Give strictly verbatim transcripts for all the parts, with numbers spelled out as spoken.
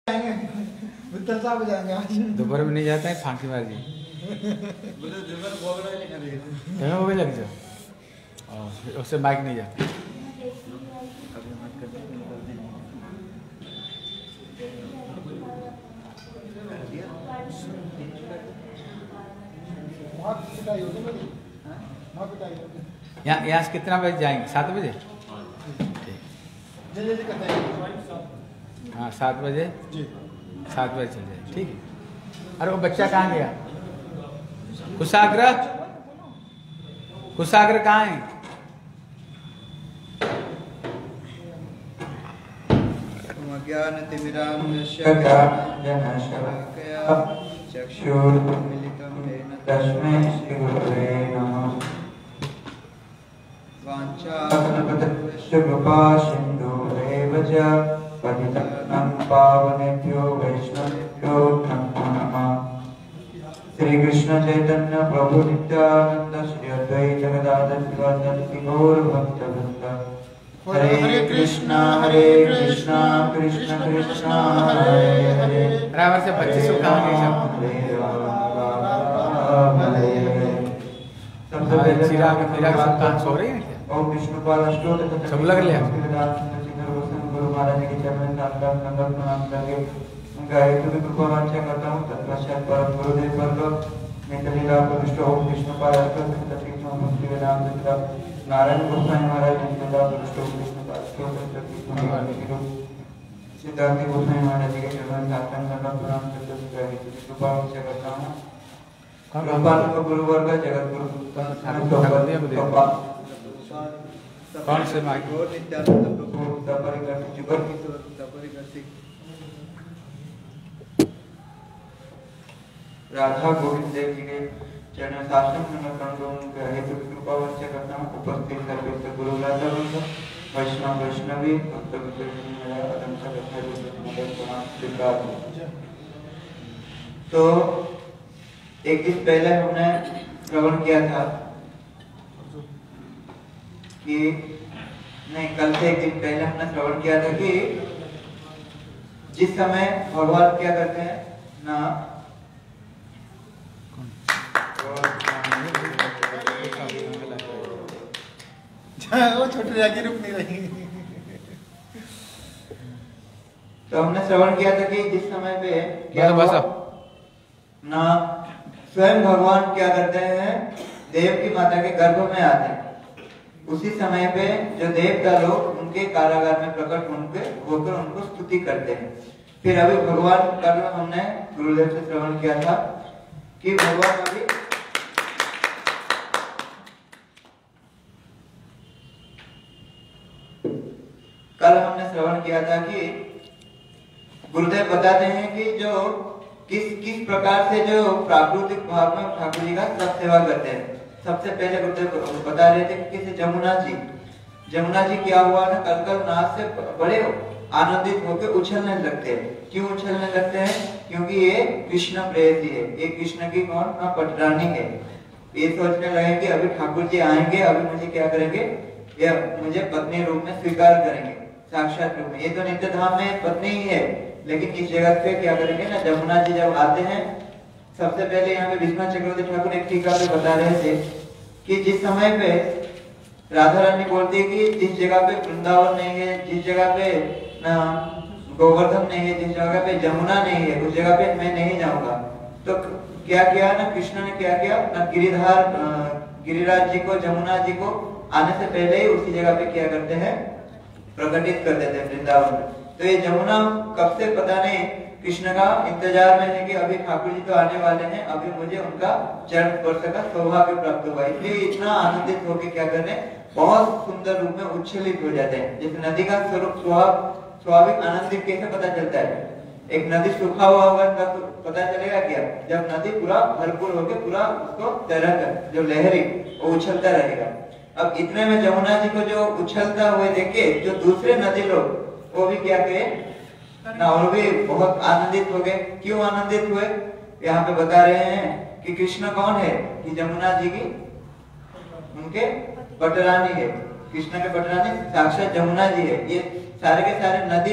साहब जाएंगे आज दोपहर में नहीं जाता है फांकी मार जी वो भी लग जाओ उससे बाइक नहीं जाता यहाँ यहाँ से कितना बजे जाएंगे? सात बजे हाँ सात बजे सात बजे चल जाए ठीक है। अरे वो बच्चा कहाँ गया? कुशाग्र कुशाग्र कहाँ है? तस्मै श्री गुरुवे नमः। वाञ्छाकल्पतरुश्च कृपा सिन्धुरेव च पतितानां पावनेभ्यो वैष्णवेभ्यो नमो नमः। श्री कृष्ण चैतन्य प्रभु नित्यानंद श्री अद्वैत गदाधर श्रीवासादि गौर भक्तवृंद। हरे कृष्णा हरे कृष्णा कृष्ण कृष्णा हरे हरे। बराबर से पच्चीस सौ कहाँ गए सब? सबसे पहले चिराग चिराग सब कहाँ सो रहे हैं क्या? ओम विष्णुपाद अष्टोत्तर सब लग लिया गुरु महाराज के चरण साष्टांग दंडवत प्रणाम करके गायत्री की कृपा वांछा करता हूँ। तत्पश्चात परम गुरुदेव वर्ग मित्रलीला प्रविष्ट ओम विष्णुपाद अष्टोत्तर तीर्थम मुक्ति वेदांत तथा नारायण गोस्वामी महाराज मित्रलीला प्रविष्ट ओम विष्णुपाद अष्टोत्तर तीर्थम सिद्धार्थ गोस्वामी महाराज के चरण साष्टांग दंडवत प्रणाम करके गायत्री की कृपा वांछा करता हूँ। कृपाल को गुरु वर्ग जगत गुरु कौन से माइक नित्यानंद प्रभु तपरिगत जुगर की तपरिगत राधा गोविंद देव जी के चरण शासन में प्रणव हेतु कृपा वांछा करता हूँ। उपस्थित सर्वेश्वर गुरु राजा वृंद वैष्णव वैष्णवी भक्त तो एक दिन पहले हमने श्रवण किया था कि नहीं कल से एक दिन पहले हमने श्रवण किया था कि जिस समय भगवान क्या करते हैं ना वो छोटी रागी रुक नहीं रही। तो हमने श्रवण किया था कि जिस समय पे क्या हुआ ना स्वयं भगवान क्या करते हैं देव की माता के गर्भ में आते हैं। उसी समय पे जो देवता लोग उनके कारागार में प्रकट होकर होकर उनको स्तुति करते हैं। फिर अभी भगवान कल हमने गुरुदेव से श्रवण किया था कि भगवान अभी कल हमने श्रवण किया था कि गुरुदेव बताते हैं कि जो किस किस प्रकार से जो प्राकृतिक भाव में ठाकुर जी का सब सेवा करते हैं। सबसे पहले गुरुदेव बता रहे थे कि किसी जमुना जी जमुना जी क्या हुआ ना कल कल नाच से बड़े आनंदित होकर उछलने लगते हैं। क्यों उछलने लगते हैं? क्योंकि ये कृष्ण प्रेयसी है, ये कृष्ण की कौन ना पटरानी है। ये सोचने लगे कि अभी ठाकुर जी आएंगे, अभी मुझे क्या करेंगे, ये मुझे पत्नी रूप में स्वीकार करेंगे साक्षात रूप में। ये तो नित्य धाम में पत्नी ही है, लेकिन इस जगह पे क्या करेंगे ना जमुना जी जब आते हैं। सबसे पहले यहाँ पे विश्वनाथ चक्रवर्ती ठाकुर एक टीका पे बता रहे थे कि जिस समय पे राधा रानी बोलती है कि जिस जगह पे वृंदावन नहीं है, जिस जगह पे ना गोवर्धन नहीं है, जिस जगह पे जमुना नहीं है, उस जगह पे मैं नहीं जाऊंगा। तो क्या किया ना कृष्ण ने क्या किया ना गिरिधार गिरिराज जी को जमुना जी को आने से पहले ही उसी जगह पे क्या करते हैं प्रकटित कर देते हैं वृंदावन में। तो ये जमुना कब से पता नहीं कृष्ण का इंतजार में है कि अभी ठाकुर जी तो आने वाले हैं, अभी मुझे उनका चरण स्पर्श का सौभाग्य प्राप्त हुआ। इसलिए इतना आनंदित होकर क्या कर रहे हैं बहुत सुंदर रूप में उच्छलित हो जाते हैं। जैसे नदी का स्वरूप स्वाभाविक आनंदित कैसे पता चलता है? एक नदी सूखा हुआ होगा तब पता चलेगा क्या? जब नदी पूरा भरपूर होकर पूरा उसको तैरकर जो लहरी वो उछलता रहेगा। अब इतने में जमुना जी को जो उछलता हुए देखे जो दूसरे नदी लोग वो भी क्या कहे ना और भी बहुत आनंदित हो गए। क्यों आनंदित हुए? यहाँ पे बता रहे हैं कि कृष्ण कौन है कि जमुना जी की उनके पटरानी है। कृष्ण के पटरानी साक्षात जमुना जी है। ये सारे के सारे नदी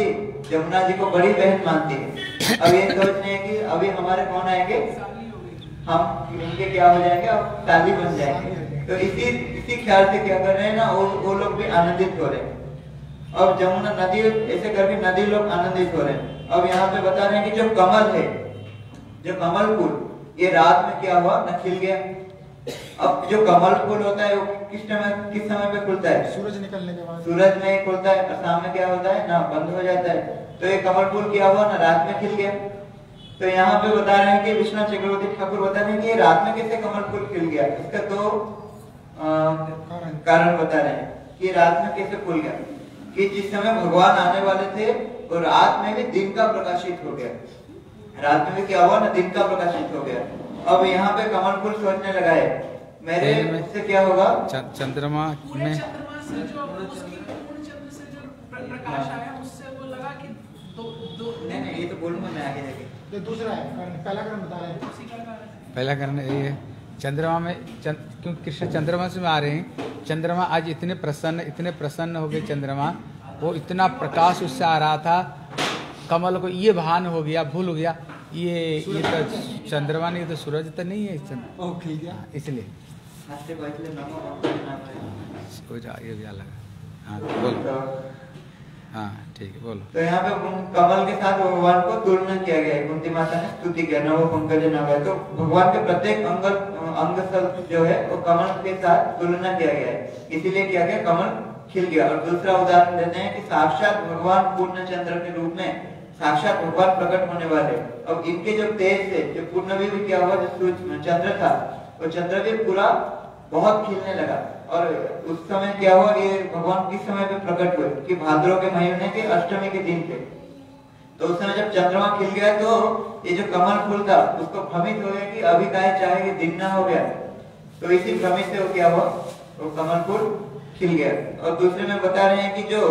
जमुना जी को बड़ी बहन मानती है। अब ये सोच रहे हैं कि अभी हमारे कौन आएंगे, हम इनके क्या हो जाएंगे, अब साली बन जाएंगे। तो इसी इसी ख्याल से क्या कर रहे हैं ना, वो वो लोग भी आनंदित हो रहे हैं। अब जमुना नदी ऐसे करके नदी लोग आनंदित हो रहे हैं। अब यहाँ पे बता रहे हैं कि जो कमल है, जो कमल फूल, ये रात में क्या हुआ ना, खिल गया। अब जो कमल फूल होता है वो किस समय किस समय पे खुलता है, सूरज निकलने के बाद, सूरज में ही खुलता है, और शाम में क्या होता है ना, बंद हो जाता है। तो ये कमल फूल क्या हुआ ना, रात में खिल गया। तो यहाँ पे बता रहे हैं कि विश्वनाथ चक्रवर्ती ठाकुर बता रहे हैं कि रात में कैसे कमल फूल खिल गया। इसका दो कारण बता रहे हैं कि रात में कैसे खुल गया, कि जिस समय भगवान आने वाले थे वो रात में भी दिन का प्रकाशित हो गया। रात में भी क्या हुआ ना, दिन का प्रकाशित हो गया। अब यहाँ पे कमल फूल सोचने लगा है मेरे से क्या होगा, चंद्रमा में चंद्रमा से जो उसकी पूर्ण चंद्र से जो प्रकाश आया उससे वो लगा कि दो दो नहीं नहीं ये तो बोलूंगा मैं आगे जाके। ये दूसरा है कारण, पहला कारण बता रहे हैं। उसी का कारण है। पहला कारण यही है, चंद्रमा में चंद, क्योंकि कृष्ण चंद्रमा से में आ रहे हैं। चंद्रमा आज इतने प्रसन्न इतने प्रसन्न हो गए चंद्रमा, वो इतना प्रकाश उससे आ रहा था, कमल को ये भान हो गया, भूल हो गया ये ये तो चंद्रमा नहीं, तो सूरज तो नहीं है चंद्र, ओ खिल गया इसलिए हंसते बैठले नमो भगवान। हो जा ये भी अलग। हाँ बोलो, तो हाँ ठीक है बोलो। तो यहाँ पे कमल के साथ भगवान को तुलना किया गया है, कुंती माता ने स्तुति किया, नवो पंकज नव। तो भगवान के प्रत्येक अंग अंग सब जो है वो कमल के साथ तुलना किया गया है, इसीलिए किया गया कमल खिल गया। और दूसरा उदाहरण देते हैं कि साक्षात भगवान पूर्ण चंद्र के रूप में साक्षात भगवान प्रकट होने वाले। अब इनके जो तेज से जो पूर्ण भी, भी क्या हुआ, जो सूर्य चंद्र था वो चंद्र भी पूरा बहुत खिलने लगा। और उस समय क्या हुआ, ये भगवान किस समय पे प्रकट हुए कि भाद्रव के महीने के अष्टमी के दिन पे। तो उस समय जब चंद्रमा खिल गया तो ये जो कमल फूल था उसको भ्रमित हो गया कि अभी काहे चाहे कि दिन ना हो गया। तो इसी भ्रमित से वो क्या हुआ, वो कमल फूल खिल गया। और दूसरे में बता रहे हैं कि जो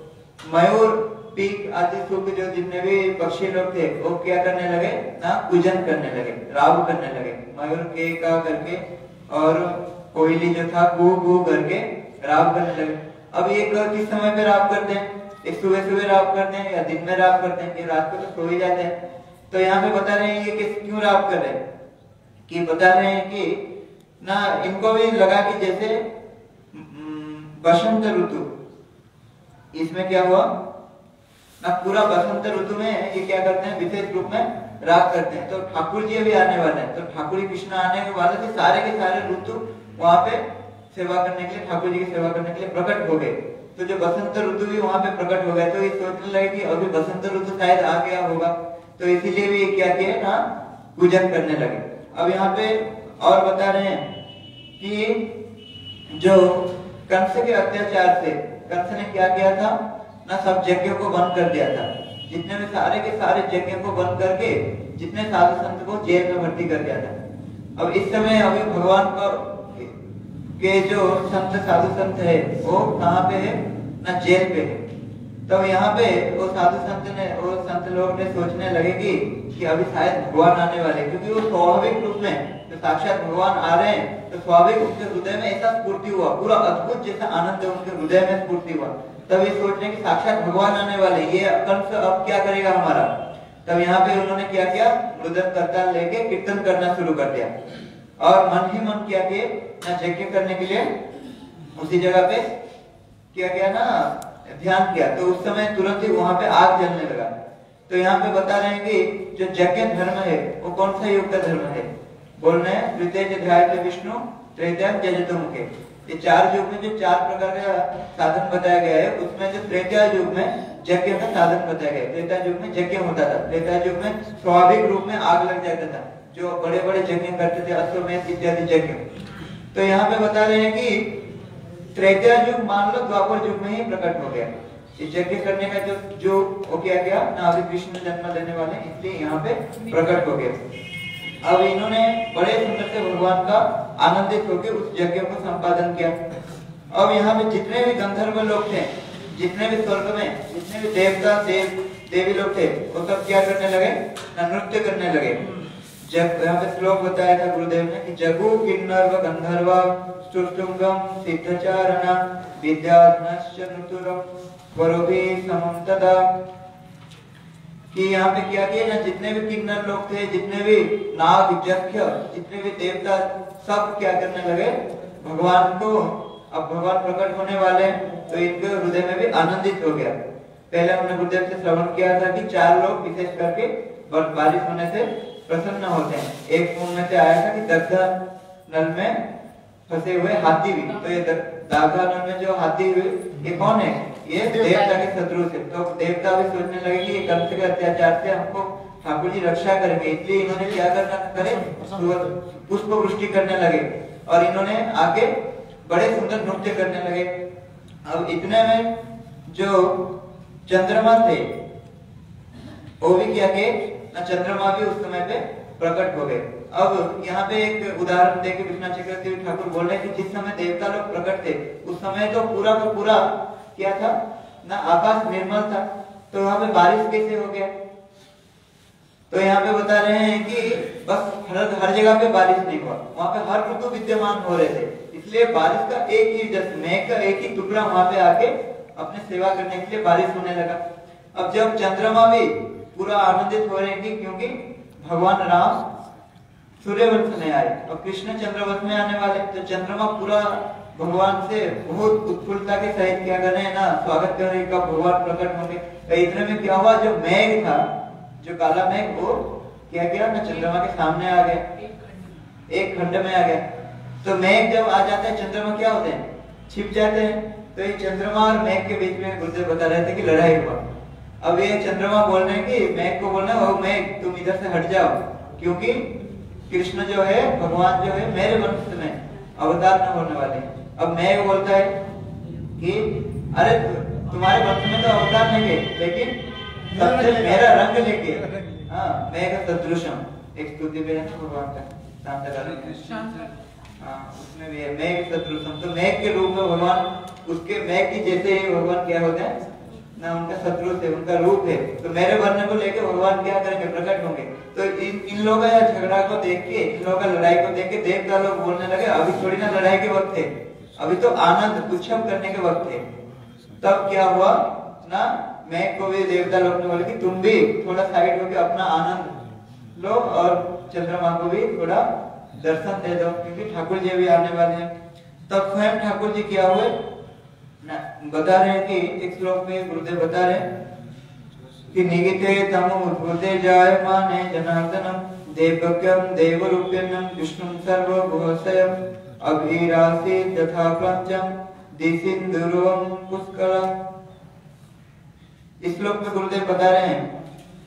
मयूर पीक आदि सुख जो जितने भी पक्षी लोग थे वो क्या करने लगे ना, पूजन करने लगे, राव करने लगे। मयूर के का करके और कोयली जो था गू गू करके राव करने लगे। अब ये किस समय पे राव करते हैं, एक सुबह सुबह राव करते हैं या दिन में राव करते हैं, कि रात को तो सो ही जाते हैं। तो यहाँ पे बता रहे हैं ये कि क्यों राव कर रहे हैं, कि बता रहे हैं कि ना इनको भी लगा कि जैसे बसंत ऋतु, इसमें क्या हुआ ना, पूरा बसंत ऋतु में ये क्या करते हैं, विशेष रूप में राग करते हैं। तो ठाकुर जी भी आने वाले हैं, तो ठाकुर जी कृष्ण आने वाले थे, सारे के सारे ऋतु वहां पे सेवा करने के लिए, ठाकुर जी की सेवा करने के लिए प्रकट हो गए। तो जो बसंत ऋतु भी वहां पे प्रकट हो गए, तो ये सोचने लगे कि अभी बसंत ऋतु शायद आ गया होगा, तो इसीलिए भी क्या किया ना, पूजन करने लगे। अब यहाँ पे और बता रहे हैं कि जो कंस के अत्याचार से, कंस ने क्या किया था ना, सब यज्ञों को बंद कर दिया था, जितने भी सारे के सारे यज्ञों को बंद करके जितने साधु संत को जेल में भर्ती कर दिया था। अब इस समय अभी भगवान का के जो संत साधु संत है वो कहाँ पे है ना, जेल पे है। तब यहाँ पे वो साधु संत ने, वो संत लोग ने सोचने लगे कि, कि अभी शायद भगवान आने वाले, क्योंकि वो स्वाभाविक रूप में तो साक्षात भगवान आ रहे हैं, तो स्वाभाविक उनके हृदय में ऐसा स्फूर्ति हुआ, पूरा अद्भुत जैसा आनंद उनके हृदय में स्फूर्ति हुआ। तब ये सोच रहे कि साक्षात भगवान आने वाले, ये कंस अब क्या करेगा हमारा। तब यहाँ पे उन्होंने क्या किया, रुद्र करताल लेके कीर्तन करना शुरू कर दिया, और मन ही मन क्या किए ना, यज्ञ करने के लिए उसी जगह पे क्या किया ना, ध्यान किया। तो उस समय तुरंत ही वहां पे आग जलने लगा। तो यहाँ पे बता रहे हैं कि जो यज्ञ धर्म है वो कौन सा युग का धर्म है, बोल रहे हैं द्वितीय अध्याय के विष्णु त्रेता जजतो मुखे। ये चार युग में जो चार प्रकार का साधन बताया गया है, उसमें जो त्रेता युग में यज्ञ का साधन बताया गया। त्रेता युग में यज्ञ होता था, त्रेता युग में स्वाभाविक रूप में आग लग जाता था, जो बड़े बड़े यज्ञ करते थे, अश्वमेध इत्यादि यज्ञ। तो यहाँ पे बता रहे हैं कि त्रेता युग मान लो द्वापर युग में ही प्रकट हो गया। यज्ञ करने का जो जो वो क्या गया ना, अभी कृष्ण जन्म लेने वाले, इसलिए यहाँ पे प्रकट हो गया। अब इन्होंने बड़े सुंदर से भगवान का आनंदित होकर उस यज्ञ को संपादन किया। अब यहाँ पे जितने भी गंधर्व लोग थे, जितने भी स्वर्ग में जितने भी देवता देव देवी लोग थे, वो सब क्या करने लगे ना, नृत्य करने लगे। जब यहाँ पे श्लोक बताया था गुरुदेव ने कि जगु किन्नर गंधर्व स्तुष्टुंगम सिद्धचारण विद्याधनश्च नुतुरम वरोभि समं तदा कि यहाँ पे क्या किया ना, जितने भी किन्नर लोग थे, जितने भी नाग यक्ष, जितने भी देवता, सब क्या करने लगे भगवान को। अब भगवान प्रकट होने वाले हैं तो इनके हृदय में भी आनंदित हो गया। पहले हमने गुरुदेव से श्रवण किया था कि चार लोग विशेष करके बारिश होने से प्रसन्न होते हैं। एक उनमें से आया था कि दग्धा नल में फंसे हुए हाथी भी, तो ये दग्धा नल में जो हाथी हुए ये कौन है, ये देवता के शत्रु थे। तो देवता भी सोचने लगे कि ये कंस के अत्याचार से हमको ठाकुर जी रक्षा करेंगे, इसलिए इन्होंने क्या करना करे, पुष्प वृष्टि करने लगे और इन्होंने आगे बड़े सुंदर नृत्य करने लगे। अब इतने में जो चंद्रमा थे वो भी क्या किए ना, चंद्रमा भी उस समय पे प्रकट हो गए। अब यहाँ पे एक उदाहरण देके विश्वनाथ चक्रवर्ती ठाकुर बोल रहे हैं कि जिस समय देवता लोग प्रकट थे उस समय तो पूरा का पूरा क्या था ना, आकाश निर्मल था, तो वहां पे बारिश कैसे हो गया। तो यहाँ पे बता रहे हैं कि बस हर हर जगह पे बारिश नहीं हुआ, वहां पे हर ऋतु विद्यमान हो रहे थे, इसलिए बारिश का एक ही जस्ट मेघ का एक ही टुकड़ा वहां पे आके अपने सेवा करने के लिए बारिश होने लगा। अब जब चंद्रमा भी पूरा आनंदित हो रहे हैं क्योंकि भगवान राम सूर्यवंश में आए और कृष्ण चंद्रवंश में आने वाले, तो चंद्रमा पूरा भगवान से बहुत उत्फुल्लता के सहित क्या कर रहे हैं ना, स्वागत कर रहे हैं कब भगवान प्रकट होंगे। तो इतने में क्या हुआ, जो मेघ था, जो काला मेघ, वो क्या किया ना, चंद्रमा के सामने आ गया, एक खंड में आ गया। तो मेघ जब आ जाते हैं चंद्रमा क्या होते हैं, छिप जाते हैं। तो ये चंद्रमा और मेघ के बीच में गुरुदेव बता रहे थे कि लड़ाई हुआ। अब ये चंद्रमा बोल रहे हैं कि मेघ को बोलना, ओ मेघ तुम इधर से हट जाओ, क्योंकि कृष्ण जो है, भगवान जो है, मेरे वंश में अवतार न होने वाले। अब मेघ बोलता है कि अरे तुम्हारे वंश में तो अवतार नहीं है, लेकिन सबसे मेरा रंग लेके, हाँ मेघ सदृशम, एक स्तुति में है भगवान का शांत, हाँ उसमें भी है मेघ सदृशम। तो मेघ के रूप में भगवान, उसके मेघ की जैसे ही भगवान क्या होते हैं ना, उनका शत्रु है, उनका रूप है। तो मेरे वर्ण को लेके भगवान क्या करेंगे, प्रकट होंगे। तो इन इन लोगों का झगड़ा को देख के, इन लोगों का लड़ाई को देख के देवता लोग बोलने लगे अभी थोड़ी ना लड़ाई के वक्त है, अभी तो आनंद उत्सव करने के वक्त है। तब क्या हुआ ना, मैं को भी देवता लोग ने बोले कि तुम भी थोड़ा साइड होकर अपना आनंद लो और चंद्रमा को भी थोड़ा दर्शन दे दो, क्योंकि ठाकुर जी भी आने वाले हैं। तब स्वयं ठाकुर जी क्या हुए ना, बता रहे हैं कि एक श्लोक में गुरुदेव बता रहे हैं कि निगिते तमो उद्भूते जायमाने जनार्दनम देवक्यम देवरूप्यन्नम विष्णुं सर्वभूषयम् अभिरासी तथा पंचम दिसिंदुरम पुष्करम। इस श्लोक में गुरुदेव बता रहे हैं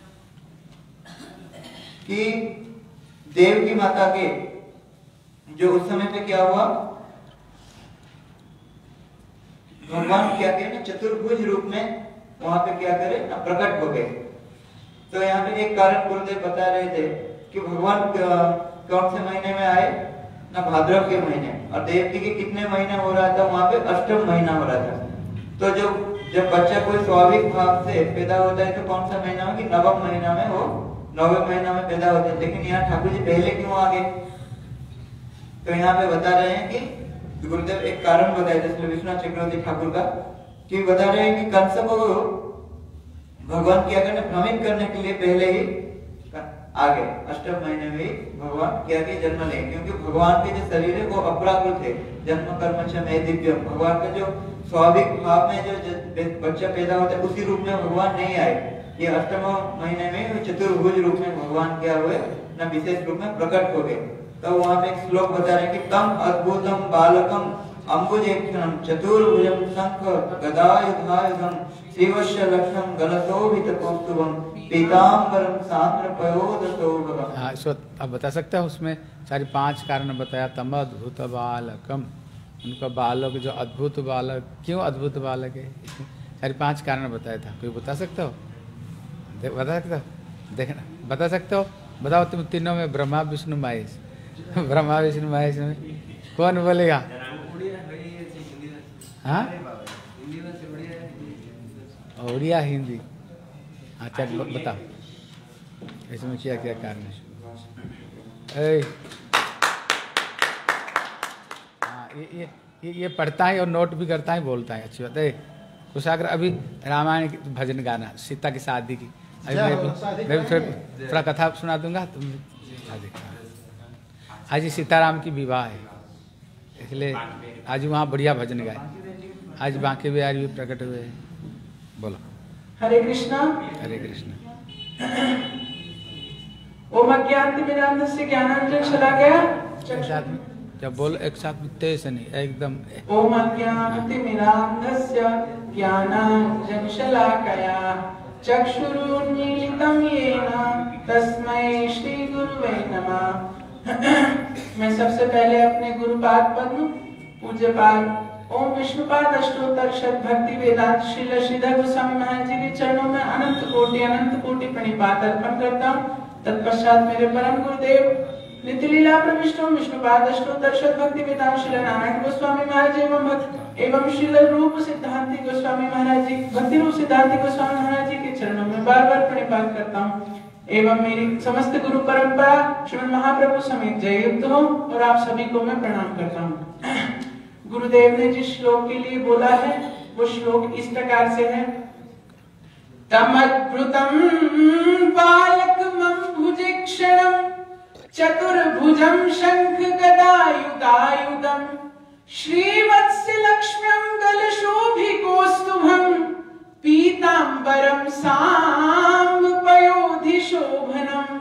कि देव की माता के जो उस समय पे क्या हुआ, भगवान क्या कहे ना, चतुर्भुज रूप में वहां पे क्या करे ना, प्रकट हो गए। तो यहाँ पे एक कारण गुरुदेव बता रहे थे कि भगवान कौन से महीने में आए ना, भाद्रव के महीने, और देवकी के कितने महीने हो रहा था, वहां पे अष्टम महीना हो रहा था। तो जो जब बच्चा कोई स्वाभाविक भाव से पैदा होता है तो कौन सा महीना हो, कि नवम महीना में हो, नौवे महीना में पैदा होते हैं। लेकिन यहाँ ठाकुर जी पहले क्यों आ गए, तो यहाँ पे बता रहे हैं कि गुरुदेव एक कारण बताया जिसमें विश्वनाथ चक्रवर्ती ठाकुर का, कि बता रहे हैं कि कंस को भगवान क्या करने, भ्रमित करने के लिए पहले ही आ गए, अष्टम महीने में ही भगवान क्या के जन्म ले, क्योंकि भगवान के जो शरीर है वो अपराकृत है, जन्म कर्म च में दिव्यम, भगवान का जो स्वाभाविक भाव में जो बच्चा पैदा होता है उसी रूप में भगवान नहीं आए। ये अष्टम महीने में चतुर्भुज रूप में भगवान क्या हुए ना, विशेष रूप में प्रकट हो गए। तो वहां पे एक श्लोक बता रहे हैं कि तम अद्भुतम बालकम अम्बुजेक्षणम चतुर्भुजम शंख गदायुधायुधम शिवस्य लक्ष्मण गलशोभित कौस्तुभम पीतांबरम सांद्र पयोदशोभगम। हाँ, इसको अब बता सकते हो, उसमें सारी पांच कारण बताया। तम अद्भुत बालकम, उनका बालक जो अद्भुत बालक, क्यों अद्भुत बालक है, सारी पांच कारण बताया था। कोई बता सकते हो, बता सकते हो, देखना बता सकते हो, बताओ तुम तीनों में, ब्रह्मा विष्णु महेश, ब्रह्मा विष्णु महेश में कौन बोलेगा? हाँ, उड़िया हिंदी, अच्छा बताओ इसमें क्या क्या कारण है? हाँ, ये ये ये पढ़ता है और नोट भी करता है, बोलता है, अच्छी बात है। कुशाग्र अभी रामायण की भजन गाना, सीता की शादी की, अभी मैं भी मैं भी थोड़ा थोड़ा कथा सुना दूंगा तुम देखा। आज ही सीताराम की विवाह है, इसलिए आज वहाँ बढ़िया भजन गाए। आज बांके बिहारी भी प्रकट हुए। बोलो हरे कृष्णा हरे कृष्ण। ओम अज्ञानतिमिरान्धस्य ज्ञानांजन शलाकया एक साथ में जब बोलो एक साथ में तेज से नहीं, एकदम। ओम अज्ञानतिमिरान्धस्य ज्ञानांजन शलाकया चक्षुरुन्मीलितं येन तस्मै श्री गुरुवे नमः। मैं सबसे पहले अपने गुरुपाद पद्म पूज्यपाद ओम विष्णुपाद अष्टोत्तर शत भक्ति वेदांत श्रील श्रीधर गोस्वामी महाराज जी के चरणों में अनंत कोटि अनंत कोटि प्रणिपात अर्पण करता हूँ। तत्पश्चात मेरे परम गुरुदेव नित्य लीला प्रविष्ट विष्णुपाद अष्टोत्तर शत भक्ति वेदांत श्रील नारायण गोस्वामी महाराज एवं भक्त एवं श्रील रूप सिद्धांति गोस्वामी महाराज जी भक्ति रूप सिद्धांति गोस्वामी महाराज जी के चरणों में बार बार प्रणिपात करता हूँ एवं मेरी समस्त गुरु परंपरा श्रीमद महाप्रभु समेत जय युक्त हो और आप सभी को मैं प्रणाम करता हूँ। गुरुदेव ने जिस श्लोक के लिए बोला है वो श्लोक इस प्रकार से है। तमद्भुतम बालकमं भुजक्षणं चतुर्भुजं शंख गदायुधायुधं श्रीवत्सलक्ष्म्यं गलशोभिकौस्तुभं पीतांबरं सांब पयोधि शोभनम।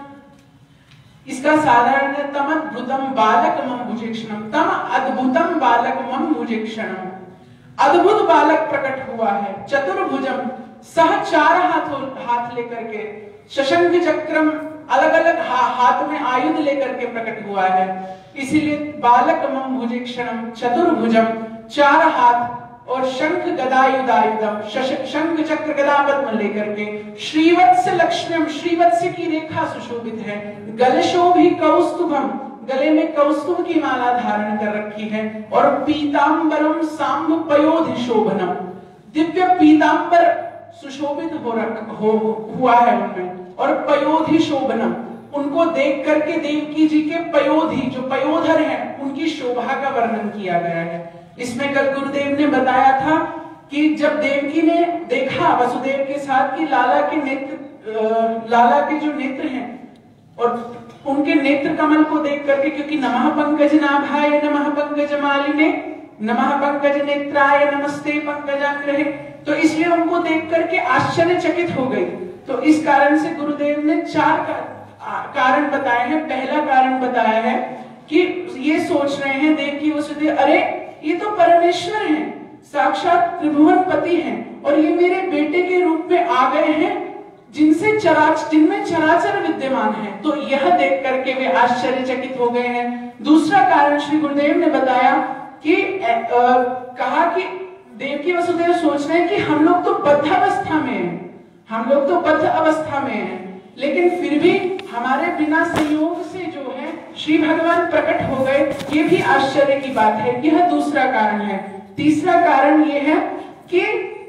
इसका साधारण है तमद्भुतम बालकमं भुजक्षणम। तम अद्भुतम बालकमं भुजक्षणम, अद्भुत बालक प्रकट हुआ है। चतुर्भुजम सह चार हाथ हाथ लेकर के, शशंख चक्रम अलग अलग हा, हाथ में आयुध लेकर के प्रकट हुआ है। इसीलिए बालकमं भुजक्षणम चतुर्भुजम चार हाथ और शंख गदायुधायुधम शंख चक्र गदा पद्म लेकर के, श्रीवत्स लक्ष्म्यम श्रीवत्स की रेखा सुशोभित है, गलशोभि कौस्तुभम गले में कौस्तुभ की माला धारण कर रखी है, और पीतांबरम सांब पयोधि शोभनम दिव्य पीतांबर सुशोभित हो रख हो हुआ है उनमें, और पयोधि शोभनम उनको देख करके देवकी जी के पयोधि जो पयोधर हैं उनकी शोभा का वर्णन किया गया है। इसमें कल गुरुदेव ने बताया था कि जब देवकी ने देखा वसुदेव के साथ कि लाला के नेत्र लाला के जो नेत्र हैं और उनके नेत्र कमल को देख करके, क्योंकि नमः पंकज नाभाय नमः पंकज मालिने नमः पंकज नेत्राय नमस्ते पंकजाग्रहे, तो इसलिए उनको देख करके आश्चर्यचकित हो गई। तो इस कारण से गुरुदेव ने चार कारण बताए हैं। पहला कारण बताया है कि ये सोच रहे हैं देवकी वसुदेव, अरे ये तो परमेश्वर हैं, साक्षात त्रिभुवन पति हैं, और ये मेरे बेटे के रूप में आ गए हैं जिनसे चराच जिनमें चराचर विद्यमान है। तो यह देख करके वे आश्चर्यचकित हो गए हैं। दूसरा कारण श्री गुरुदेव ने बताया कि आ, आ, कहा कि देवकी वसुदेव सोच रहे हैं कि हम लोग तो बद्ध अवस्था में हैं, हम लोग तो बद्ध अवस्था में हैं, लेकिन फिर भी हमारे बिना संयोग से जो है श्री भगवान प्रकट हो गए, ये भी आश्चर्य की बात है। यह दूसरा कारण है। तीसरा कारण ये है कि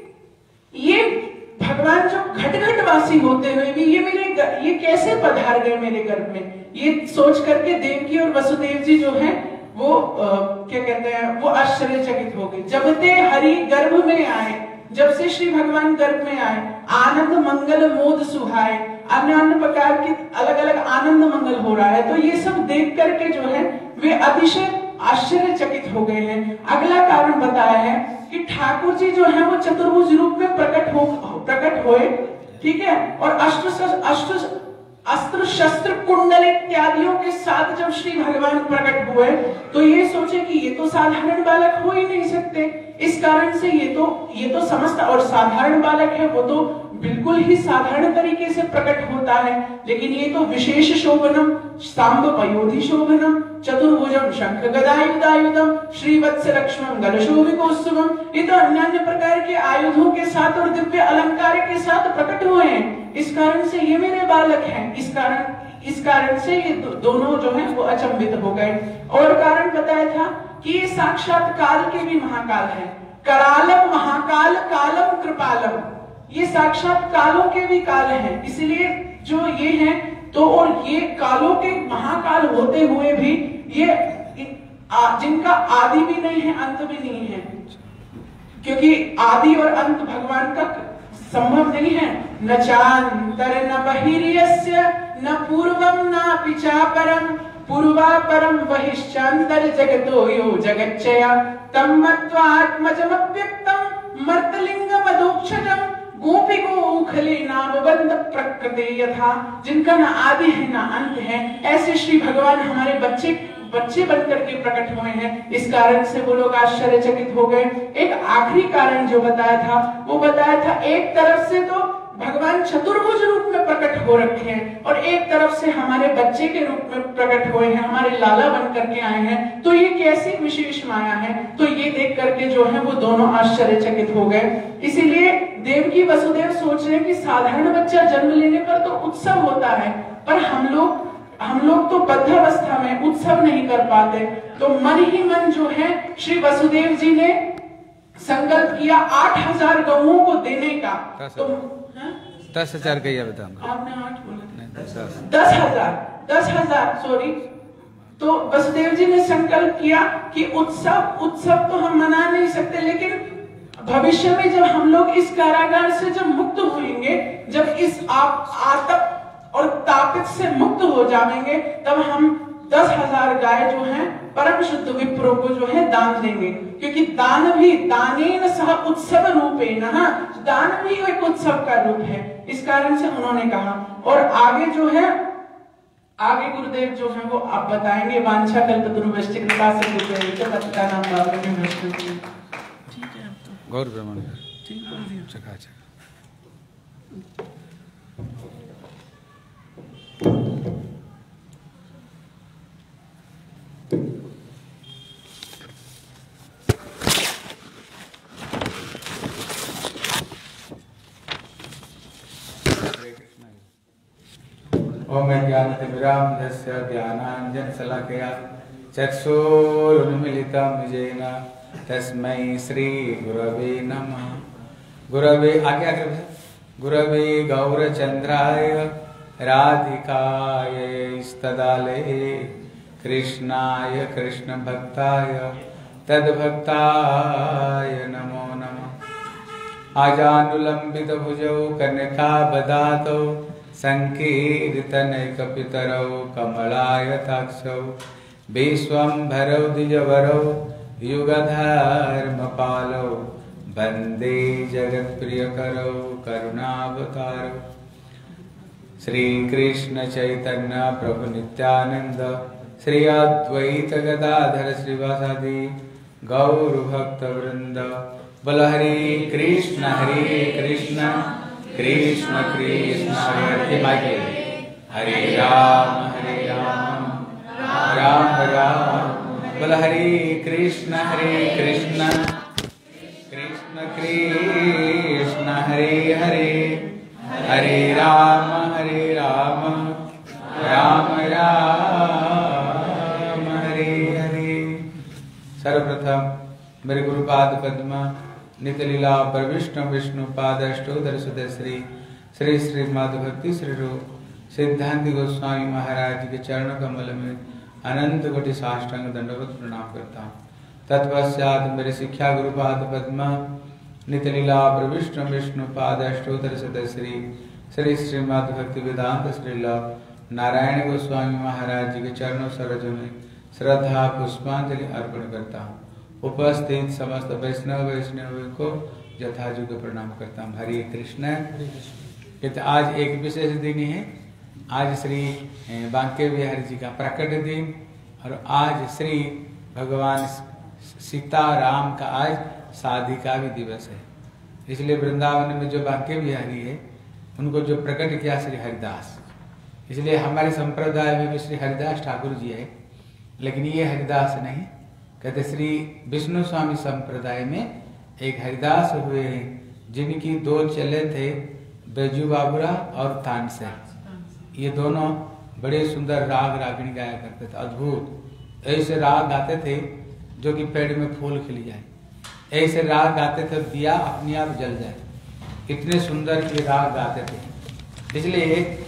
ये भगवान जो घट घट वासी होते हुए भी ये मेरे ये कैसे पधार गए मेरे गर्भ में, ये सोच करके देवकी और वसुदेव जी जो है वो आ, क्या कहते हैं वो आश्चर्यचकित हो गए। जब ते हरि गर्भ में आए, जब से श्री भगवान गर्भ में आए, आनंद मंगल मोद सुहाए, अन्य अन्य प्रकार के अलग अलग आनंद मंगल हो रहा है। तो ये सब देख करके जो है वे अतिशय आश्चर्यचकित हो गए हैं। अगला कारण बताया है कि ठाकुर जी जो है वो चतुर्भुज रूप में प्रकट हो प्रकट हुए, ठीक है, और अष्ट अष्ट अस्त्र शस्त्र कुंडल इत्यादियों के साथ जब श्री भगवान प्रकट हुए तो ये सोचे कि ये तो साधारण बालक हो ही नहीं सकते। इस कारण से ये तो ये तो समस्त और साधारण बालक है, वो तो बिल्कुल ही साधारण तरीके से प्रकट होता है, लेकिन ये तो विशेष शोभनम सांब पयोधि शोभनम चतुर्भुजम शंख गदायुधायुधम श्रीवत्स लक्ष्मण गलशोभिकौस्तुभम, ये तो अन्य अन्य प्रकार के आयुधों के साथ और दिव्य अलंकार के साथ प्रकट हुए हैं। इस कारण से ये मेरे बालक हैं। इस कारण इस कारण से ये दो, दोनों जो हैं वो अचंभित हो गए। और कारण बताया था कि ये साक्षात काल के भी महाकाल है। करालम महाकाल कालम कृपालम, ये साक्षात कालों के भी काल हैं। इसलिए जो ये हैं तो और ये कालों के महाकाल होते हुए भी ये जिनका आदि भी नहीं है अंत भी नहीं है, क्योंकि आदि और अंत भगवान का संभव नहीं है। न चांतर न बहिर्यस्य न पूर्वम नापि चापरम पूर्वापरम बहिश्चांतर जगतो यो जगच्चया तम मत्वा आत्मजमव्यक्तम मर्तलिंगमदोक्षजम गोपी को उखले नामबंध प्रकृति यथा, जिनका न आदि है न अंत है, ऐसे श्री भगवान हमारे बच्चे बच्चे बनकर के प्रकट हुए हैं। इस कारण से वो लोग आश्चर्यचकित हो गए। एक आखिरी कारण जो बताया था वो बताया था, एक तरफ से तो भगवान चतुर्भुज रूप में प्रकट हो रखे हैं और एक तरफ से हमारे बच्चे के रूप में प्रकट हुए हैं, हमारे लाला बन करके आए हैं। तो ये कैसी विशेष माया है। तो ये देख करके जो है वो दोनों आश्चर्यचकित हो गए। इसीलिए देवकी वसुदेव सोच रहे हैं कि साधारण बच्चा जन्म लेने पर तो उत्सव होता है, पर हम लोग हम लोग तो बद्धावस्था में उत्सव नहीं कर पाते। तो मन ही मन जो है श्री वसुदेव जी ने संकल्प किया आठ हजार गौओं को देने का। तो दस हजार गैया बताऊंगा, आपने आठ बोला, दस हजार दस हजार सॉरी। तो वसुदेव जी ने संकल्प किया कि उत्सव उत्सव तो हम मना नहीं सकते, लेकिन भविष्य में जब हम लोग इस कारागार से जब मुक्त होंगे, जब इस आप आतप और तापित से मुक्त हो जाएंगे, तब हम दस हजार गाय जो हैं परम शुद्ध विप्रों को जो है दान देंगे। क्योंकि दान भी दानेन सह उत्सव रूपेण, दान भी एक उत्सव का रूप है। इस कारण से उन्होंने कहा। और आगे जो है आगे गुरुदेव जो है वो आप बताएंगे। वांछा कल्पतरुभ्यश्च कृपा सिंधुभ्यश्च पतितानां पावनेभ्यो ठीक है। अब गौर ब्रह्मण ठीक बोल दिया। चकाचक। ओम ज्ञानतिमिरान्धस्य ज्ञानाञ्जनशलाकया चक्षुरुन्मीलितं येन तस्मै श्रीगुरवे नमः। गुरवे आगे आगे गुरवे गौरचन्द्राय राधिकाय स्तदालये कृष्णाय कृष्णभक्ताय तद्भक्ताय नमो नमः। आजानुलम्बितभुजौ कनकाबदातौ संकीर्तनैकपितरौ कमलायताक्षौ विश्वम्भरौ द्विजवरौ युगधर्मपालौ वन्दे जगत्प्रियकरौ करुणावतारौ। श्रीकृष्ण चैतन्य प्रभु नित्यानंद श्री अद्वैत गदाधर श्रीवासादि गौर भक्त वृंद। बोल हरे कृष्ण हरे कृष्ण कृष्ण कृष्ण हरे हरे, हरे राम हरे राम राम राम। बोल हरे कृष्ण हरे कृष्ण कृष्ण कृष्ण हरे हरे, हरे राम हरे राम राम राम हरे हरे। सर्वप्रथम मेरे गुरुपाद पद्म नित्य लीला पर विष्णु विष्णु पाद अष्टोदर सुदर श्री श्री श्री माधव भक्ति श्री रूप सिद्धांत गोस्वामी महाराज के चरण कमल में अनंत कोटि साष्टांग दंडवत प्रणाम करता हूँ। तत्पश्चात मेरे शिक्षा गुरुपाद पद्म नित्य लीला पर विष्णु विष्णु पाद अष्टोदर सुदर श्री श्री श्री माधव भक्ति वेदांत श्रील नारायण गोस्वामी महाराज जी के चरणों सरोजों में श्रद्धा पुष्पांजलि अर्पण करता हूँ। उपस्थित समस्त वैष्णव वैष्णव को यथायुग प्रणाम करता हूँ। हरे कृष्ण। कहते आज एक विशेष दिन है। आज श्री बांके बिहारी जी का प्रकट दिन और आज श्री भगवान सीता राम का आज शादी का भी दिवस है। इसलिए वृंदावन में जो बांके बिहारी है उनको जो प्रकट किया श्री हरिदास, इसलिए हमारे संप्रदाय में भी श्री हरिदास ठाकुर जी है, लेकिन ये हरिदास नहीं। कहते श्री विष्णु स्वामी संप्रदाय में एक हरिदास हुए हैं जिनकी दो चेले थे, बैजू बाबुरा और तानसेन। ये दोनों बड़े सुंदर राग रागिणी गाया करते थे, अद्भुत ऐसे राग गाते थे जो कि पेड़ में फूल खिल जाए, ऐसे राग गाते थे दिया अपने आप जल जाए, इतने सुंदर ये राग गाते थे। इसलिए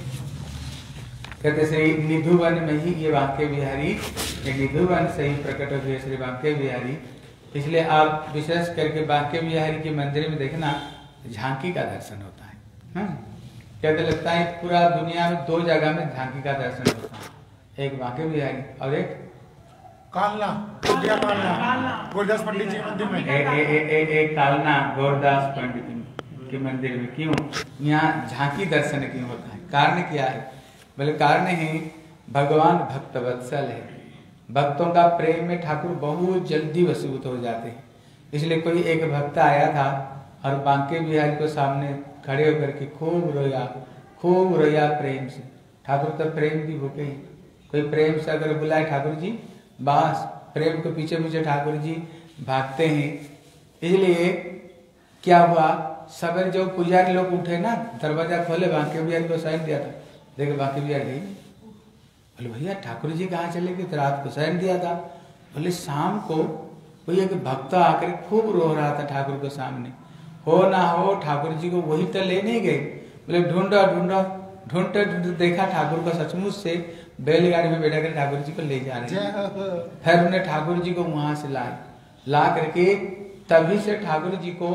कहते श्री निधुवन में ही ये बांके बिहारी, ये निधुवन से ही प्रकट हुए श्री बांके बिहारी। इसलिए आप विशेष करके बांके बिहारी के मंदिर में देखना झांकी का दर्शन होता है। हाँ? कहते लगता है पूरा दुनिया में दो जगह में झांकी का दर्शन होता है, एक बांके बिहारी और एक कालना, कुटिया कालना, गुरदास पंडित जी मंदिर में। ए, ए, ए, ए, ए, कालना गौरदास पंडित के मंदिर में क्यों यहाँ झांकी दर्शन क्यों होता है? कारण क्या है? बोले कारण है भगवान भक्त वत्सल है, भक्तों का प्रेम में ठाकुर बहुत जल्दी वसूत हो जाते हैं। इसलिए कोई एक भक्त आया था और बांके बिहारी को सामने खड़े होकर के खूब रोया, खूब रोया प्रेम से। ठाकुर तो प्रेम भी भूखे ही, कोई प्रेम से अगर बुलाए ठाकुर जी, बस प्रेम के पीछे पीछे ठाकुर जी भागते हैं। इसलिए क्या हुआ, सवेरे जो पुजारी लोग उठे ना, दरवाजा खोले, बांके बिहारी को साइन दिया था, देखे बांके बिहारी गई। बोले भैया ठाकुर जी कहाँ चले गए? तो रात को साइन दिया था। बोले शाम को कोई एक भक्त आकर खूब रो रहा था ठाकुर के सामने, हो ना हो ठाकुर जी को वही तो ले नहीं गए। बोले ढूंढा ढूंढा ढूंढते ढूंढते देखा ठाकुर को सचमुच से बैलगाड़ी में बैठा कर ठाकुर जी को ले जा रहे हैं। फिर उन्हें ठाकुर जी को वहां से लाए, ला करके तभी से ठाकुर जी को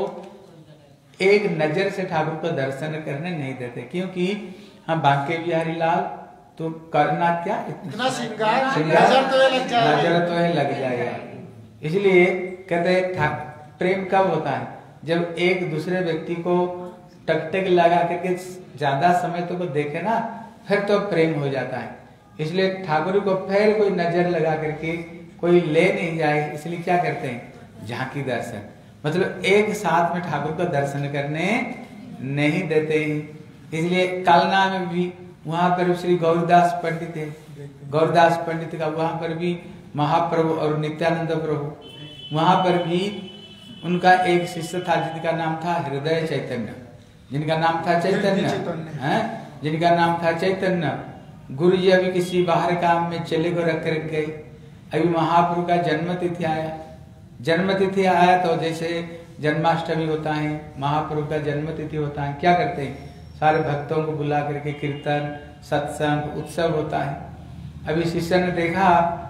एक नजर से ठाकुर को दर्शन करने नहीं देते, क्योंकि हम बांके बिहारी लाल तो करना क्या, इतना श्रृंगार, श्रृंगार नजर तो लग जाए, नजर तो लग जाएगा। इसलिए कहते हैं प्रेम कब होता है? जब एक दूसरे व्यक्ति को टकटक लगा करके ज्यादा समय तो को देखे ना, फिर तो प्रेम हो जाता है। इसलिए ठाकुर को फिर कोई नजर लगा करके कोई ले नहीं जाए, इसलिए क्या करते हैं? झांकी दर्शन, मतलब एक साथ में ठाकुर को दर्शन करने नहीं देते हैं। इसलिए कालना में भी वहां पर श्री गौरदास पंडित है, गौरदास पंडित का वहां पर भी महाप्रभु और नित्यानंद प्रभु, वहां पर भी उनका एक शिष्य था जिनका नाम था हृदय चैतन्य, जिनका नाम था चैतन्य है, जिनका नाम था चैतन्य। गुरु जी अभी किसी बाहर काम में चले को रख रख गए, अभी महाप्रभु का जन्म तिथि आया, जन्म तिथि आया तो जैसे जन्माष्टमी होता है, महाप्रभु का जन्म तिथि होता है, क्या करते हैं? सारे भक्तों को बुला करके कीर्तन सत्संग उत्सव होता है। अभी शिष्य ने देखा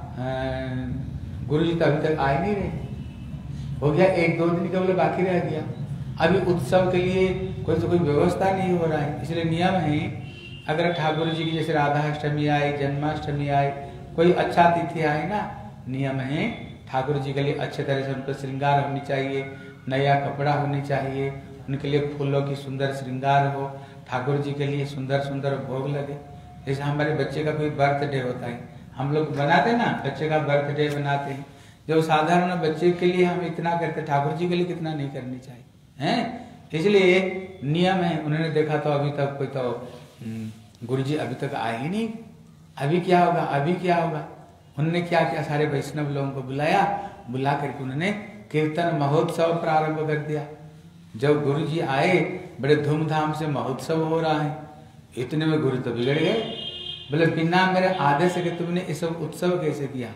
गुरु जी तो अभी तक आए नहीं रहे, हो गया एक दो दिन केवल बाकी रह गया, अभी उत्सव के लिए कोई तो कोई व्यवस्था नहीं हो रहा है। इसलिए नियम है, अगर ठाकुर जी की जैसे राधाष्टमी आए, जन्माष्टमी आए, कोई अच्छा तिथि आए ना, नियम है ठाकुर जी के लिए अच्छे तरह से उनको श्रृंगार होनी चाहिए, नया कपड़ा होनी चाहिए, उनके लिए फूलों की सुंदर श्रृंगार हो, ठाकुर जी के लिए सुंदर सुंदर भोग लगे। जैसे हमारे बच्चे का कोई बर्थडे होता है, हम लोग बनाते ना, बच्चे का बर्थडे बनाते हैं, जो साधारण बच्चे के लिए हम इतना करते, ठाकुर जी के लिए कितना नहीं करनी चाहिए हैं? इसलिए नियम है। उन्होंने देखा तो अभी तक कोई तो गुरु जी अभी तक आए ही नहीं, अभी क्या होगा, अभी क्या होगा? उन्होंने क्या किया, सारे वैष्णव लोगों को बुलाया, बुला करके उन्होंने कीर्तन महोत्सव प्रारंभ कर दिया। जब गुरु जी आए, बड़े धूमधाम से महोत्सव हो रहा है, इतने में गुरु तो बिगड़ गए। बोले बिना मेरे आदेश के तुमने ये सब उत्सव कैसे किया?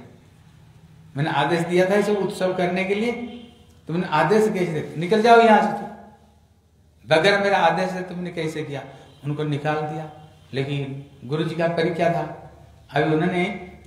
मैंने आदेश दिया था ये सब उत्सव करने के लिए, तुमने आदेश कैसे दिया? निकल जाओ यहाँ से, तो बगैर मेरे आदेश से तुमने कैसे किया? उनको निकाल दिया। लेकिन गुरु जी का परीक्षा था, अभी उन्होंने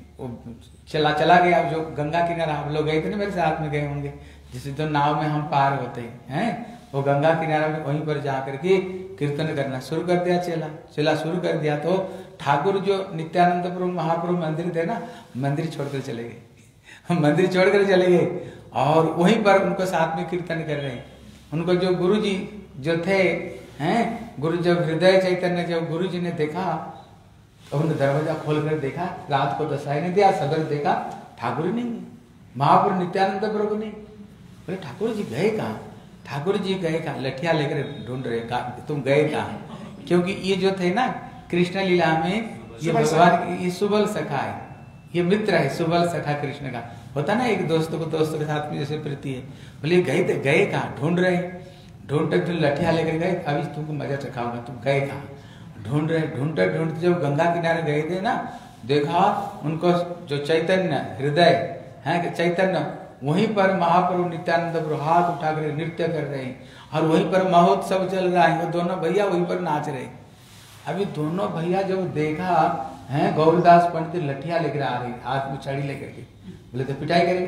चला चला गया। जो गंगा किनारा हम लोग गए थे ना, मेरे साथ में गए होंगे, जिसे तो नाव में हम पार होते हैं, वो गंगा किनारा में वहीं पर जा करके कीर्तन करना शुरू कर दिया। चला चला शुरू कर दिया तो ठाकुर जो नित्यानंद प्रभु महाप्रभु मंदिर थे ना, मंदिर छोड़कर चले गए, मंदिर छोड़कर चले गए और वहीं पर उनको साथ में कीर्तन कर रहे हैं। उनको जो गुरु जी जो थे हैं, गुरु जब हृदय चैतन्य जब गुरु जी ने देखा तो उन्होंने दरवाजा खोल कर देखा, रात को दशाई ने दिया, सदर देखा ठाकुर नहीं, महाप्रभु नित्यानंद प्रभु नहीं। बोले ठाकुर जी गए कहाँ? ठाकुर जी गए कहाँ? लठिया लेकर ढूंढ रहे, कहा तुम गए कहाँ? क्योंकि ये जो थे ना कृष्ण लीला में, ये भगवान ये सुबल सखा है, ये मित्र है, सुबल सखा कृष्ण का होता ना, एक दोस्त को दोस्त के साथ में जैसे प्रीति है। बोले गए थे, गए कहाँ? ढूंढ रहे, ढूंढते ढूंढ लठिया लेकर गए, अभी तुमको मजा चखाऊंगा, तुम गए कहाँ? ढूंढ रहे, ढूंढते ढूंढते जब गंगा किनारे गए थे ना, देखा उनको जो चैतन्य हृदय है, चैतन्य वहीं पर महाप्रभु नित्यानंद प्रभु हाथ उठाकर नृत्य कर रहे हैं और वहीं पर महोत्सव चल रहा है, वो दोनों भैया वहीं पर नाच रहे। अभी दोनों भैया जब देखा है, गौरदास पंडित लठिया लेकर आ रही, हाथ में छड़ी लेकर के, बोले तो पिटाई करेगा,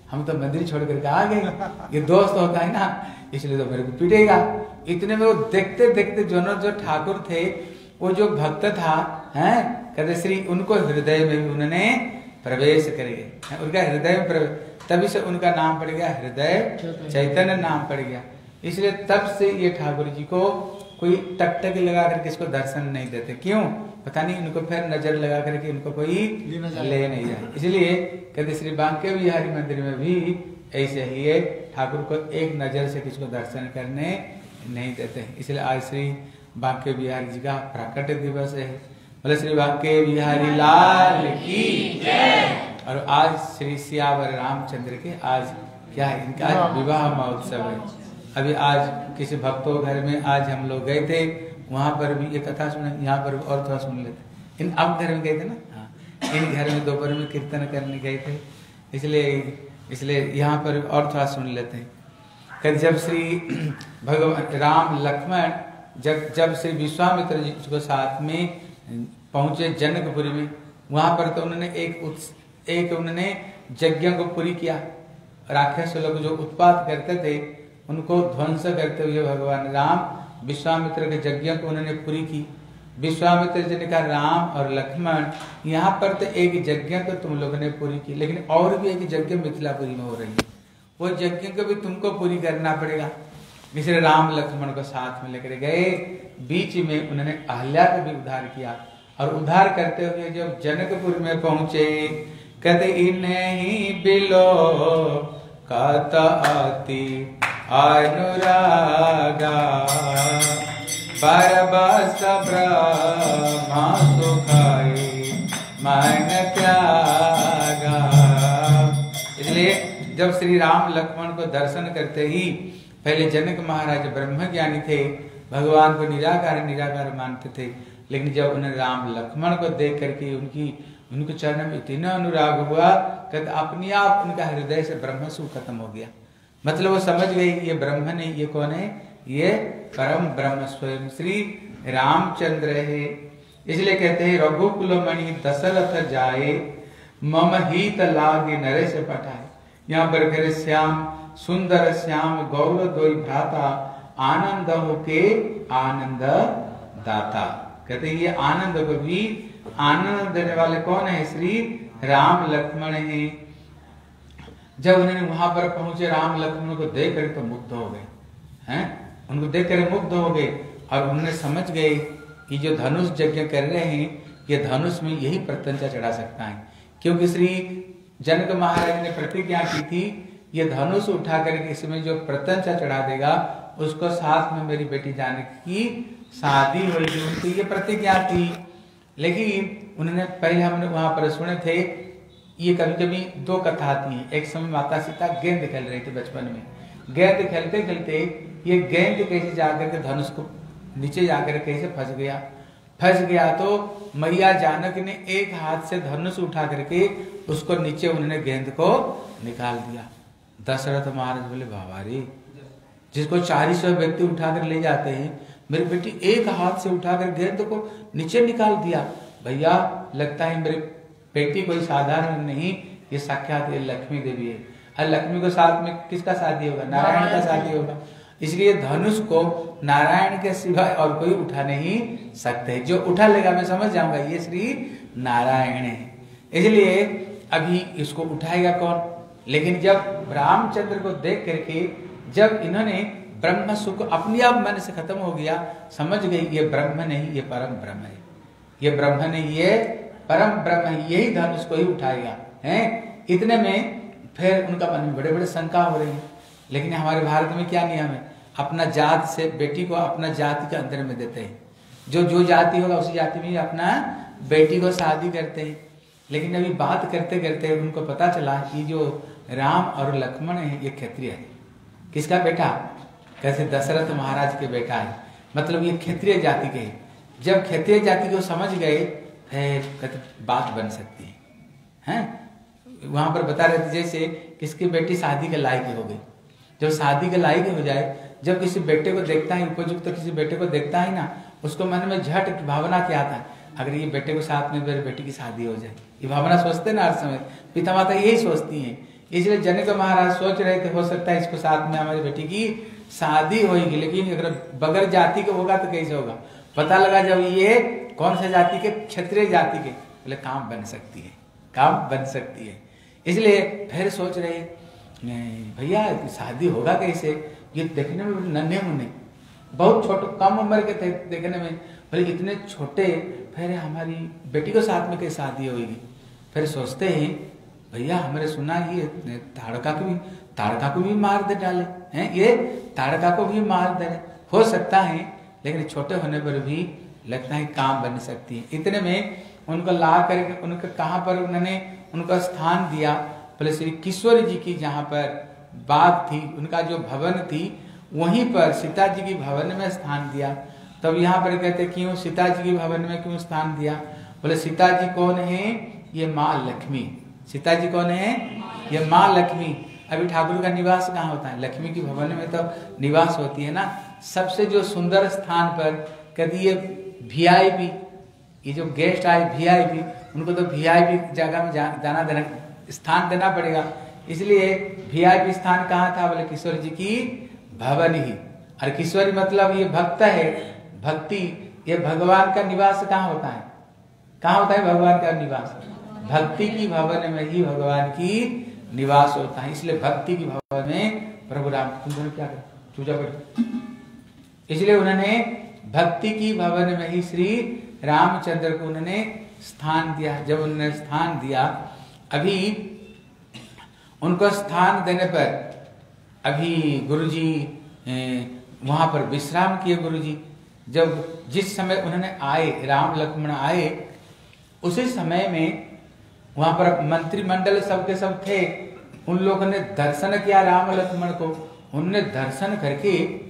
हम तो मंदिर छोड़ करके आ गए, ये दोस्त होता है ना, इसलिए तो मेरे को पीटेगा। इतने में वो देखते देखते जो जो ठाकुर थे, वो जो भक्त था, हैं कहते श्री उनको हृदय में भी उन्होंने प्रवेश कर गए, उनका हृदय में प्रवेश, तभी से उनका नाम पड़ गया हृदय चैतन्य नाम पड़ गया। इसलिए तब से ये ठाकुर जी को कोई टकटकी लगा करके इसको दर्शन नहीं देते। क्यों पता नहीं, उनको फिर नजर लगा करके उनको कोई ले नहीं जाए। इसलिए कहते श्री बांके बिहारी मंदिर में भी ऐसे ही है, ठाकुर को एक नजर से किसको दर्शन करने नहीं देते। इसलिए आज श्री बांके बिहारी जी का प्राकट्य दिवस है। बोले श्री बांके बिहारी लाल की जय। और आज श्री सियावर रामचंद्र के आज क्या है, इनका विवाह महोत्सव है। अभी आज किसी भक्तों घर में आज हम लोग गए थे, वहां पर भी ये कथा सुने, यहाँ पर और थोड़ा सुन लेते। इन अब घर में गए थे ना, हाँ इन घर में दोपहर में कीर्तन करने गए थे, इसलिए इसलिए यहाँ पर और थोड़ा सुन लेते हैं। कि जब श्री भगवान राम लक्ष्मण जब जब श्री विश्वामित्र जी को साथ में पहुंचे जनकपुरी में, वहां पर तो उन्होंने एक उत्स, एक उन्होंने यज्ञ को पूरी किया। राक्षस लोग जो उत्पात करते थे उनको ध्वंस करते हुए भगवान राम विश्वामित्र के यज्ञ को उन्होंने पूरी की। विश्वामित्र जी ने कहा राम और लक्ष्मण, यहाँ पर तो एक यज्ञ तो तुम लोगों ने पूरी की, लेकिन और भी एक यज्ञ मिथिलापुरी में हो रही है, वो यज्ञ को भी तुमको पूरी करना पड़ेगा। इसलिए राम लक्ष्मण को साथ में लेकर गए, बीच में उन्होंने अहल्या को भी उद्धार किया। और उद्धार करते हुए जब जनकपुर में पहुंचे, कहते इन्हीं बिलो कताति अनुरागा परबस ब्रह्मा सुखाई मन त्यागा। इसलिए जब श्री राम लक्ष्मण को दर्शन करते ही पहले जनक महाराज ब्रह्म ज्ञानी थे, भगवान को निराकार निराकार मानते थे, लेकिन जब उन्हें राम लक्ष्मण को देख करके उनकी उनके चरण में इतना अनुराग हुआ, कहते अपने आप उनका हृदय से ब्रह्म सुख खत्म हो गया। मतलब वो समझ गए ये ब्रह्म नहीं, ये कौन है, ये परम ब्रह्म स्वयं श्री रामचंद्र है। इसलिए कहते हैं रघुकुल मणि दशरथ जाए, मम हित लागे नरेश पठाए। यहाँ पर कह श्याम सुंदर श्याम गौर दोई भ्राता, आनंद हो के आनंद दाता। कहते ये आनंद को भी आनंद देने वाले कौन है, श्री राम लक्ष्मण है। जब उन्होंने वहां पर पहुंचे राम लक्ष्मण को देख कर तो मुग्ध हो गए, हैं उनको देख कर मुग्ध हो गए, और उन्होंने समझ गए कि जो धनुष यज्ञ कर रहे हैं ये धनुष में यही प्रत्यंचा चढ़ा सकता है। क्योंकि श्री जनक महाराज ने प्रतिज्ञा की थी ये धनुष उठा करके इसमें जो प्रत्यंचा चढ़ा देगा उसको साथ में मेरी बेटी जानकी की शादी होगी, उनकी ये प्रतिज्ञा थी। लेकिन उन्होंने पहले हमने वहां पर सुने थे, ये कभी कभी दो कथा आती है। एक समय माता सीता गेंद खेल रही थी बचपन में, गेंद खेलते खेलते ये गेंद कैसे जाकर के धनुष को नीचे जाकर कैसे फंस गया फंस गया तो मैया जानक ने एक हाथ से धनुष उठा करके उसको नीचे उन्होंने गेंद को निकाल दिया। दशरथ महाराज बोले बाबा रे, जिसको चालीस सौ व्यक्ति उठाकर ले जाते हैं, मेरी बेटी एक हाथ से उठाकर गेंद को नीचे निकाल दिया। भैया लगता है मेरी बेटी कोई साधारण नहीं, ये साक्षात ये लक्ष्मी देवी है। और लक्ष्मी को साथ में किसका शादी होगा, नारायण का शादी होगा। इसलिए धनुष को नारायण के सिवाय और कोई उठा नहीं सकते, जो उठा लेगा मैं समझ जाऊंगा ये श्री नारायण है। इसलिए अभी इसको उठाएगा कौन। लेकिन जब रामचंद्र को देख करके जब इन्होंने ब्रह्म सुख अपने आप मन से खत्म हो गया, समझ गई ये ब्रह्म नहीं ये परम ब्रह्म है, ये ब्रह्म नहीं ये परम ब्रह्म है, यही धनुष को ही उठाएगा है। इतने में फिर उनका मन में बड़े बड़े शंका हो रही है। लेकिन हमारे भारत में क्या नियम है, अपना जात से बेटी को अपना जाति के अंदर में देते हैं, जो जो जाति होगा उसी जाति में अपना बेटी को शादी करते हैं। लेकिन अभी बात करते करते उनको पता चला कि जो राम और लक्ष्मण है ये क्षत्रिय है। किसका बेटा, कैसे दशरथ महाराज के बेटा है, मतलब ये क्षत्रिय जाति के हैं। जब क्षत्रिय जाति को समझ गए कहते बात बन सकती है, हैं वहां पर बता रहे थे जैसे किसकी बेटी शादी के लायक हो गई। जब शादी के लायक हो जाए, जब किसी बेटे को देखता है उपयुक्त तो किसी बेटे को देखता है ना, उसको मन में झट भावना क्या आता है, अगर ये बेटे को साथ में मेरे बेटी की शादी हो जाए, ये भावना सोचते ना हर समय, पिता माता यही सोचती हैं इसलिए जनक महाराज सोच रहे थे हो सकता है इसको साथ में हमारी बेटी की शादी होगी, लेकिन अगर बगैर जाति के होगा तो कैसे होगा। पता लगा जब ये कौन सा जाति के, क्षत्रिय जाति के, बोले काम बन सकती है, काम बन सकती है। इसलिए फिर सोच रहे भैया शादी होगा कैसे, ये देखने में नन्हे मुन्ने बहुत छोटे कम उम्र के थे देखने में, बोले इतने छोटे, फिर हमारी बेटी को साथ में कैसे शादी होगी। फिर सोचते हैं भैया हमने सुना ये ताड़का को भी ताड़का को भी मार दे डाले हैं, ये ताड़का को भी मार दे, हो सकता है, लेकिन छोटे होने पर भी लगता है काम बन सकती है। इतने में उनको ला करके उनको कहाँ पर उन्होंने उनका स्थान दिया, बोले श्री किशोर जी की जहाँ पर बाग थी, उनका जो भवन थी वहीं पर सीता जी की भवन में स्थान दिया। तब यहाँ पर कहते क्यों सीता जी की भवन में क्यों स्थान दिया, बोले सीता जी कौन है, ये माँ लक्ष्मी। सीता जी कौन है, ये माँ लक्ष्मी। अभी ठाकुर का निवास कहाँ होता है, लक्ष्मी की भवन में तो निवास होती है ना। सबसे जो सुंदर स्थान पर कहती ये वी आई पी, ये जो गेस्ट आए वी आई पी, उनको तो वी आई पी जगह में जा, जाना देना स्थान देना पड़ेगा। इसलिए वी आई पी स्थान कहाँ था, बोले किशोर जी की भवन ही। और किशोरी मतलब ये भक्त है, भक्ति, ये भगवान का निवास कहाँ होता है, कहाँ होता है भगवान का निवास, भक्ति की भवन में ही भगवान की निवास होता है। इसलिए भक्ति की भवन में प्रभु राम तुम क्या कर चूजा पड़, इसलिए उन्होंने भक्ति की भवन में ही श्री रामचंद्र को उन्होंने स्थान दिया। जब उन्होंने स्थान दिया, अभी उनको स्थान देने पर अभी गुरुजी वहां पर विश्राम किए। गुरुजी जब जिस समय उन्होंने आए, राम लक्ष्मण आए, उसी समय में वहां पर मंत्रिमंडल सबके सब थे, उन लोगों ने दर्शन किया राम लक्ष्मण को। उनने दर्शन करके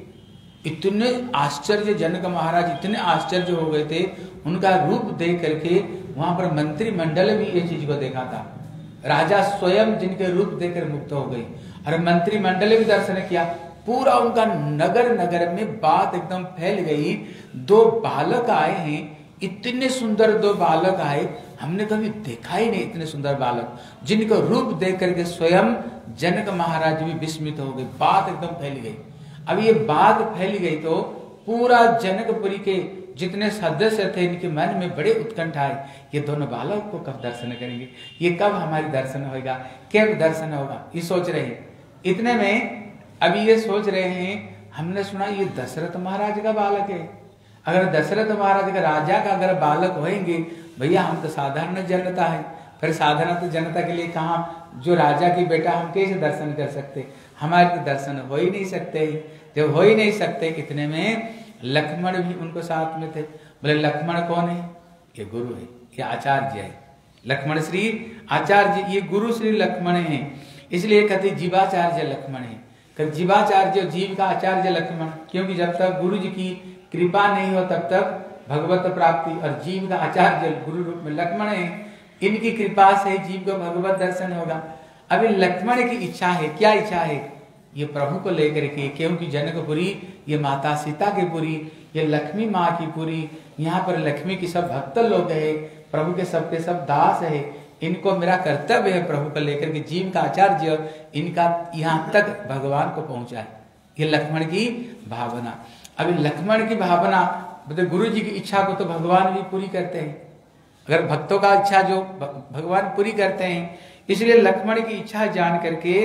इतने आश्चर्य, जनक महाराज इतने आश्चर्य हो गए थे, उनका रूप देख करके वहां पर मंत्रिमंडल भी ये चीज को देखा था। राजा स्वयं जिनके रूप देखकर मुक्त हो गई, और मंत्रिमंडल भी दर्शन किया। पूरा उनका नगर नगर में बात एकदम फैल गई। दो बालक आए हैं, इतने सुंदर दो बालक आए, हमने कभी देखा ही नहीं इतने सुंदर बालक, जिनका रूप देख करके स्वयं जनक महाराज भी विस्मित हो गए। बात एकदम फैल गई। अब ये बात फैल गई तो पूरा जनकपुरी के जितने सदस्य थे, इनके मन में बड़े उत्कंठा आए, ये दोनों बालक को कब दर्शन करेंगे, ये कब हमारी दर्शन होगा, कब दर्शन होगा, ये सोच रहे हैं। इतने में अभी ये सोच रहे हैं, हमने सुना ये दशरथ महाराज का बालक है। अगर दशरथ महाराज का राजा का अगर बालक होंगे, भैया हम तो साधारण जनता है, फिर साधारण तो जनता के लिए कहाँ, जो राजा की बेटा हम कैसे दर्शन कर सकते, हमारे तो दर्शन हो ही नहीं सकते। जब हो ही नहीं सकते, इतने में लक्ष्मण भी उनको साथ में थे। बोले लक्ष्मण कौन है, ये गुरु है, ये आचार्य है, लक्ष्मण श्री आचार्य, ये गुरु श्री लक्ष्मण है। इसलिए कहते जीवाचार्य लक्ष्मण है। जीवाचार्य जीव का आचार्य लक्ष्मण, क्योंकि जब तक गुरु जी की कृपा नहीं हो तब तक भगवत प्राप्ति, और जीव का आचार्य गुरु रूप में लक्ष्मण है, इनकी कृपा से जीव को भगवत दर्शन होगा। अभी लक्ष्मण की इच्छा है, क्या इच्छा है, ये प्रभु को लेकर के, क्योंकि जनकपुरी ये माता सीता की पुरी, ये लक्ष्मी माँ की पुरी, यहाँ पर लक्ष्मी की सब भक्त लोग है, प्रभु के सबके सब दास है, इनको मेरा कर्तव्य है प्रभु को लेकर के जीव का आचार्य इनका यहाँ तक भगवान को पहुंचाए। ये लक्ष्मण की भावना। अभी लक्ष्मण की भावना, मतलब गुरु जी की इच्छा को तो भगवान भी पूरी करते हैं, अगर भक्तों का इच्छा जो भगवान पूरी करते हैं। इसलिए लक्ष्मण की इच्छा जान करके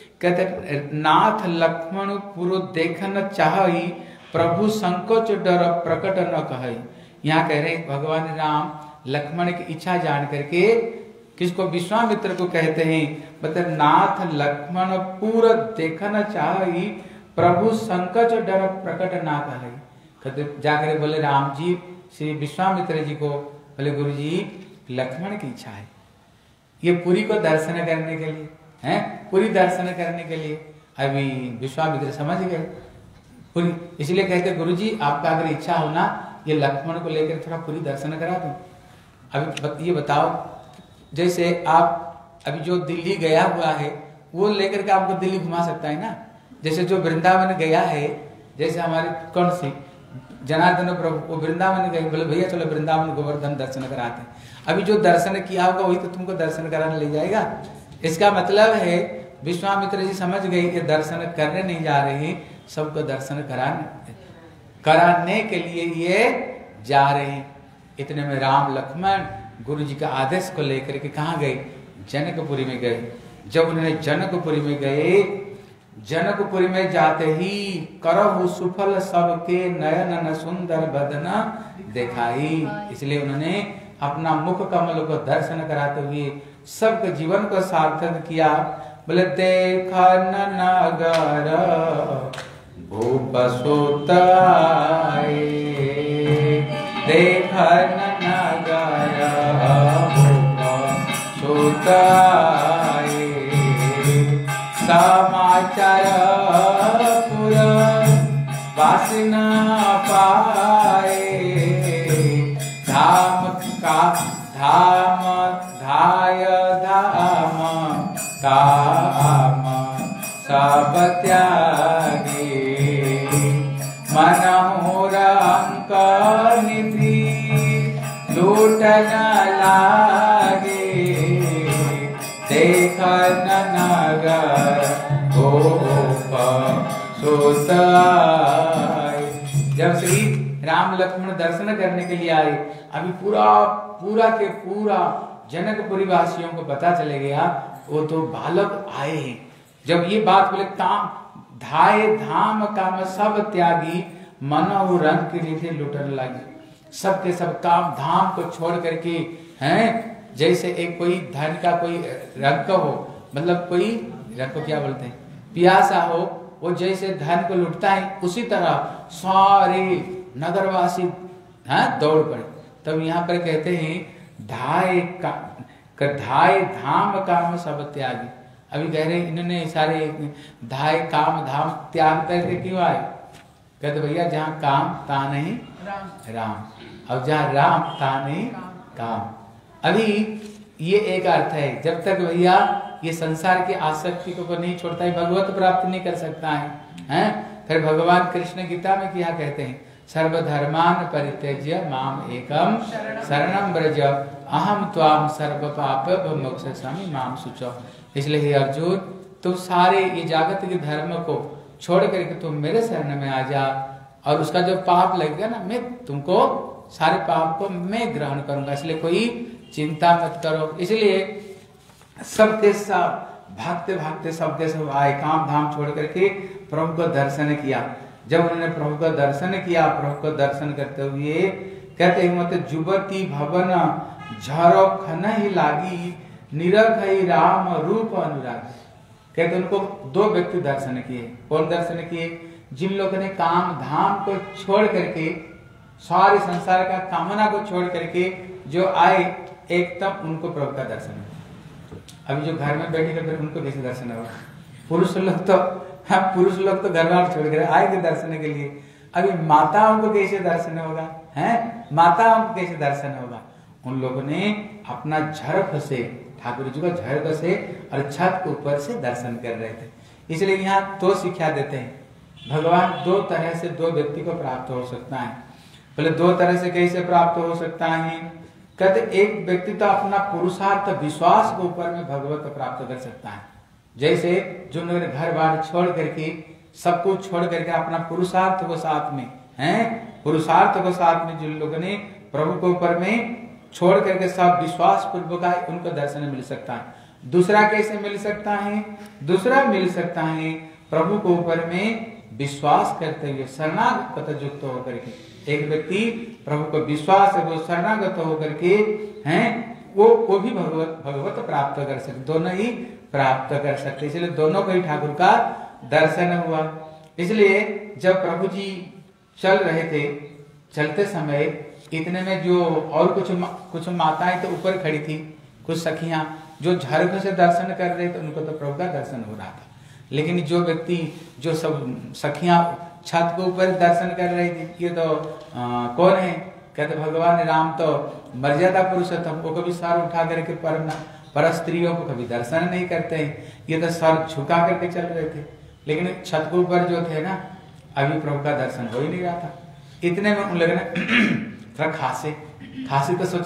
कहते नाथ लक्ष्मण पुरो देखन चाहि, प्रभु संकोच डर प्रकट न कहे। यहाँ कह रहे भगवान राम लक्ष्मण की इच्छा जान करके, किसको, विश्वामित्र को कहते हैं, मतलब नाथ लक्ष्मण पूरा देखना चाही, प्रभु संकट डर प्रकट ना कहे। कहते जाकर बोले राम जी श्री विश्वामित्र जी को, बोले गुरु जी लक्ष्मण की इच्छा है ये पुरी को दर्शन करने के लिए, हैं पुरी दर्शन करने के लिए। अभी विश्वामित्र समझ गए पुरी, इसलिए कहते गुरु जी आपका अगर इच्छा हो ना, ये लक्ष्मण को लेकर थोड़ा पुरी दर्शन करा दूं। अभी ये बताओ, जैसे आप अभी जो दिल्ली गया हुआ है वो लेकर के आपको दिल्ली घुमा सकता है ना, जैसे जो वृंदावन गया है, जैसे हमारे कौन सी जनार्दन प्रभु वो वृंदावन गए, बोले भैया चलो वृंदावन गोवर्धन दर्शन कराते हैं। अभी जो दर्शन किया होगा वही तो तुमको दर्शन कराने ले जाएगा, इसका मतलब है विश्वामित्र जी समझ गए कि दर्शन करने नहीं जा रहे, सबको दर्शन कराने कराने के लिए ये जा रहे हैं। इतने में राम लक्ष्मण गुरु जी का आदेश को लेकर के कहाँ गए? जनकपुरी में गए। जब उन्होंने जनकपुरी में गए, जनकपुरी में जाते ही करहु सुफल सबके नयन न सुंदर बदन दिखाई, इसलिए उन्होंने अपना मुख कमल को दर्शन कराते हुए सबके जीवन को सार्थक किया। बोले देखन नगर भूप सुत आए, देखन नगर भूप सुत आए, समाचार पुर वासना पाए, धाम का धाम धाय धाम काम सब त्यागे, मनोहर अंक निधि लूटन लागे, देखन नगर गोप सुत आए। जब श्री राम लक्ष्मण दर्शन करने के लिए आए, अभी पूरा पूरा के पूरा जनकपुरी वासियों को पता चले गया वो तो बालक आए हैं। जब ये बात बोले ताम धाय धाम काम सब त्यागी, मनो रंग की रीति लुटने लगी। सबके सब काम धाम को छोड़ करके हैं, जैसे एक कोई धन का कोई रंग हो, मतलब कोई रंग को क्या बोलते हैं, प्यासा हो, वो जैसे धन को लुटता है उसी तरह सारे नगरवासी हैं दौड़ पड़े। तब यहाँ पर कहते हैं धाय का धाय धाम काम सब त्यागी। अभी कह रहे इन्होंने सारे धाय काम धाम त्याग करके क्यों आए? कहते भैया जहाँ काम तहाँ नहीं राम, राम। अब जहाँ राम तहाँ नहीं काम। अभी ये एक अर्थ है, जब तक भैया ये संसार की आसक्ति को नहीं छोड़ता है, भगवत प्राप्ति नहीं कर सकता है, हैं? फिर भगवान कृष्ण गीता में क्या कहते हैं? सर्वधर्मान परित्यज्य माम एकम शरणम ब्रज अहम त्वाम सर्व पाप विमोक्षामि माम शुचौ। इसलिए हे अर्जुन, तुम सारे ये जागत के धर्म को छोड़ करके तुम मेरे शरण में आ जा, और उसका जो पाप लगेगा ना, मैं तुमको सारे पाप को मैं ग्रहण करूंगा, इसलिए कोई चिंता मत करो। इसलिए सबके सब भागते भागते सबके सब आए, काम धाम छोड़ करके प्रभु को दर्शन किया। जब उन्होंने प्रभु का दर्शन किया, प्रभु को दर्शन करते हुए कहते हैं मत जुबती भवन झरो खन ही लागी, निरख ही राम रूप अनुराग। कहते उनको दो व्यक्ति दर्शन किए। कौन दर्शन किए? जिन लोगों ने काम धाम को छोड़ करके, सारे संसार का कामना को छोड़ करके जो आए, एक तब उनको प्रभु का दर्शन। अभी जो घर में बैठे फिर उनको कैसे दर्शन होगा? पुरुष लोग तो हाँ, पुरुष लोग तो घर वाले छोड़ कर आएंगे दर्शन के लिए। अभी माताओं को कैसे दर्शन होगा? हैं? माताओं को कैसे दर्शन होगा? उन लोगों ने अपना झड़प से, ठाकुर जी को झड़प से और छत के ऊपर से दर्शन कर रहे थे। इसलिए यहाँ दो शिक्षा देते हैं, भगवान दो तरह से दो व्यक्ति को प्राप्त हो सकता है। बोले दो तरह से कैसे प्राप्त हो सकता है? कहते एक व्यक्ति तो अपना पुरुषार्थ विश्वास के ऊपर में भगवत प्राप्त कर सकता है। जैसे जो लोग घर बार छोड़ करके, सब कुछ छोड़ करके अपना पुरुषार्थ को साथ में हैं, पुरुषार्थ को साथ में जिन लोगों ने प्रभु के ऊपर में छोड़ करके सब विश्वास पूर्वक आए, उनको दर्शन मिल सकता है। दूसरा कैसे मिल सकता है? दूसरा मिल सकता है प्रभु के ऊपर में विश्वास करते हुए शरणागत युक्त होकर के। एक व्यक्ति प्रभु को विश्वास है, वो शरणागत होकर के हैं, वो वो भी भगवत भगवत प्राप्त कर सकते, दोनों ही प्राप्त कर सकते। इसलिए दोनों को ही ठाकुर का दर्शन हुआ। इसलिए जब प्रभु जी चल रहे थे, चलते समय इतने में जो और कुछ कुछ माताएं तो ऊपर खड़ी थी, कुछ सखियां जो झरक से दर्शन कर रहे थे, उनको तो प्रभु का दर्शन हो रहा था। लेकिन जो व्यक्ति जो सब सखियां छत के ऊपर दर्शन कर रही थी, ये तो आ, कौन है? कहते भगवान राम तो मर्यादा पुरुष है, हमको कभी सर उठा करके पर पर स्त्रियों को कभी दर्शन नहीं करते हैं, ये तो सर झुका करके चल रहे थे। लेकिन छत के ऊपर जो थे ना, अभी प्रभु का दर्शन हो ही नहीं रहा था। इतने में उन लोगों ने थोड़ा खांसे खांसी तो सोचे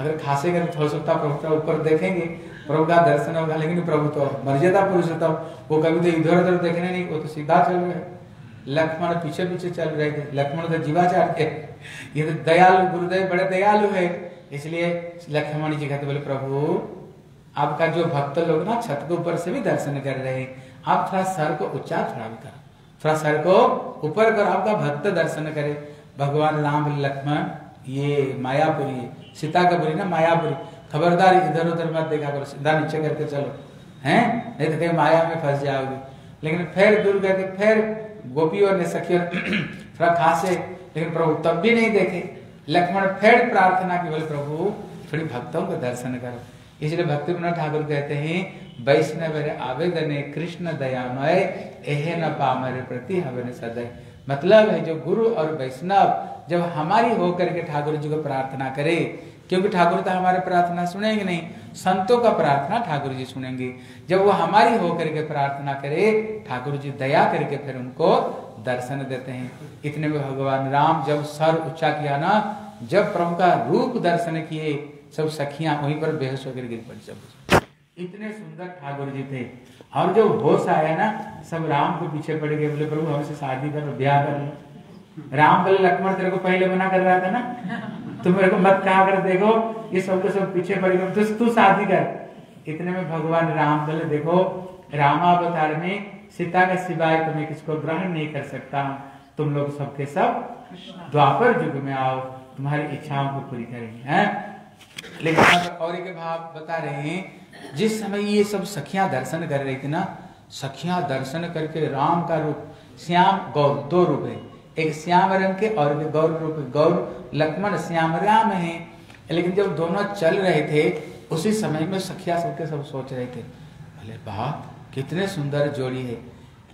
अगर खासेगा तो हो सकता प्रभु का ऊपर देखेंगे, प्रभु का दर्शन होगा, लेकिन प्रभु तो मर्यादा पुरुषोत्तम, वो कभी तो इधर उधर देखने नहीं, वो तो सीधा चल रहे। लक्ष्मण पीछे पीछे चल रहे थे, लक्ष्मण तो जीवाचार थे, ये तो दयालु गुरुदेव बड़े दयालु है, इसलिए लक्ष्मण जी कहते बोले प्रभु आपका जो भक्त लोग ना छत के ऊपर से भी दर्शन कर रहे हैं, आप थोड़ा सर को ऊंचा थोड़ा भी करो, थोड़ा सर को ऊपर करो, आपका भक्त दर्शन करे। भगवान राम लक्ष्मण ये मायापुरी, सीता का बुरी ना मायापुरी, खबरदार इधर उधर मत देखा करो, सीधा नीचे करके चलो, हैं नहीं तो कहीं माया में फंस जाओगे। लेकिन फिर दूर करके फिर गोपियों ने सखियों थोड़ा खासे, लेकिन प्रभु तब भी नहीं देखे। लक्ष्मण फिर प्रार्थना की बोले प्रभु थोड़ी भक्तों को दर्शन करो। इसलिए भक्ति विनोद ठाकुर कहते हैं वैष्णव आवेदन कृष्ण दयामय एहे न पामर प्रति हवन सदैव। मतलब है जो गुरु और वैष्णव जब हमारी होकर के ठाकुर जी को प्रार्थना करे, क्योंकि ठाकुर तो हमारे प्रार्थना सुनेंगे नहीं, संतों का प्रार्थना ठाकुर जी सुनेंगे। जब वो हमारी होकर के प्रार्थना करे, ठाकुर जी दया करके फिर उनको दर्शन देते हैं। इतने में भगवान राम जब सर ऊंचा किया ना, जब प्रभु का रूप दर्शन किए, सब सखियां वहीं पर बेहोश होकर गिर पड़ी। सब इतने सुंदर ठाकुर जी थे। और जो होश आया ना, सब राम को पीछे पड़ गए, बोले प्रभु हमसे शादी कर लो, ब्याह कर लो। राम बोले लक्ष्मण तेरे को पहले मना कर रहा था ना, तुम मेरे को मत कहा कर, देखो ये सब के सब पीछे पड़ गए, तो तू शादी कर। इतने में भगवान राम बोले देखो रामावतार में सीता के सिवाय तुम्हें किसको ग्रहण नहीं कर सकता, तुम लोग सबके सब द्वापर युग में आओ, तुम्हारी इच्छाओं को पूरी करेंगे। हैं लेकिन और एक भाव बता रहे हैं, जिस समय ये सब सखियां दर्शन कर रही थी ना, सखियां दर्शन करके राम का रूप श्याम गौर, दो रूप है, एक श्याम रंग के और एक गौर रूप है। गौर लक्ष्मण श्याम राम है। लेकिन जब दोनों चल रहे थे उसी समय में सखिया सबके सब सोच रहे थे, बोले वाह कितने सुंदर जोड़ी है।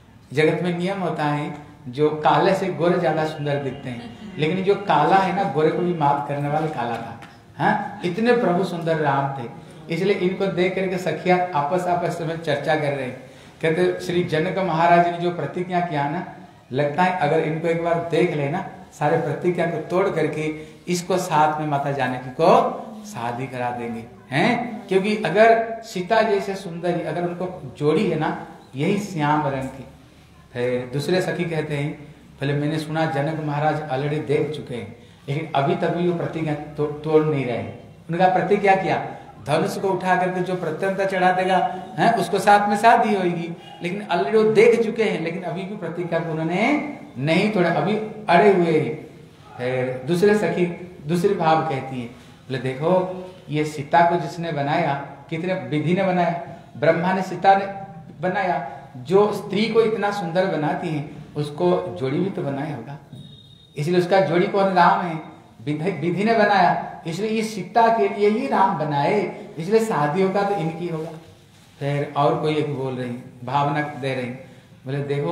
जगत में नियम होता है जो काले से गोरे ज्यादा सुंदर दिखते हैं, लेकिन जो काला है ना गोरे को भी मात करने वाला काला था। हाँ इतने प्रभु सुंदर राम थे, इसलिए इनको देख करके सखिया आपस आपस में चर्चा कर रहे हैं। कहते श्री जनक महाराज ने जो प्रतिज्ञा किया ना, लगता है अगर इनको एक बार देख लेना, सारे प्रतिज्ञा को तोड़ करके इसको साथ में माता जानकी को शादी करा देंगे। हैं क्योंकि अगर सीता जैसे सुंदरी अगर उनको जोड़ी है ना, यही श्याम रंग की। फिर दूसरे सखी कहते हैं पहले मैंने सुना जनक महाराज ऑलरेडी देख चुके हैं, लेकिन अभी तक भी वो प्रतिज्ञा तो, तोड़ नहीं रहे। उनका प्रतिज्ञा किया धनुष को उठा करके जो प्रत्यंता चढ़ा देगा है उसको साथ में शादी होगी, लेकिन ऑलरेडी वो देख चुके हैं, लेकिन अभी भी प्रतिज्ञा को उन्होंने नहीं तोड़ा, अभी अड़े हुए हैं। फिर दूसरे सखी दूसरी भाव कहती है, बोले देखो ये सीता को जिसने बनाया, कितने विधि ने बनाया, ब्रह्मा ने सीता ने बनाया, जो स्त्री को इतना सुंदर बनाती है उसको जोड़ी भी तो बनाया होगा, इसलिए उसका जोड़ी कौन राम है, विधि ने बनाया, इसलिए ये सीता के लिए ही राम बनाए, इसलिए शादी होगा तो इनकी होगा। फिर और कोई एक बोल रही भावना दे रही, बोले देखो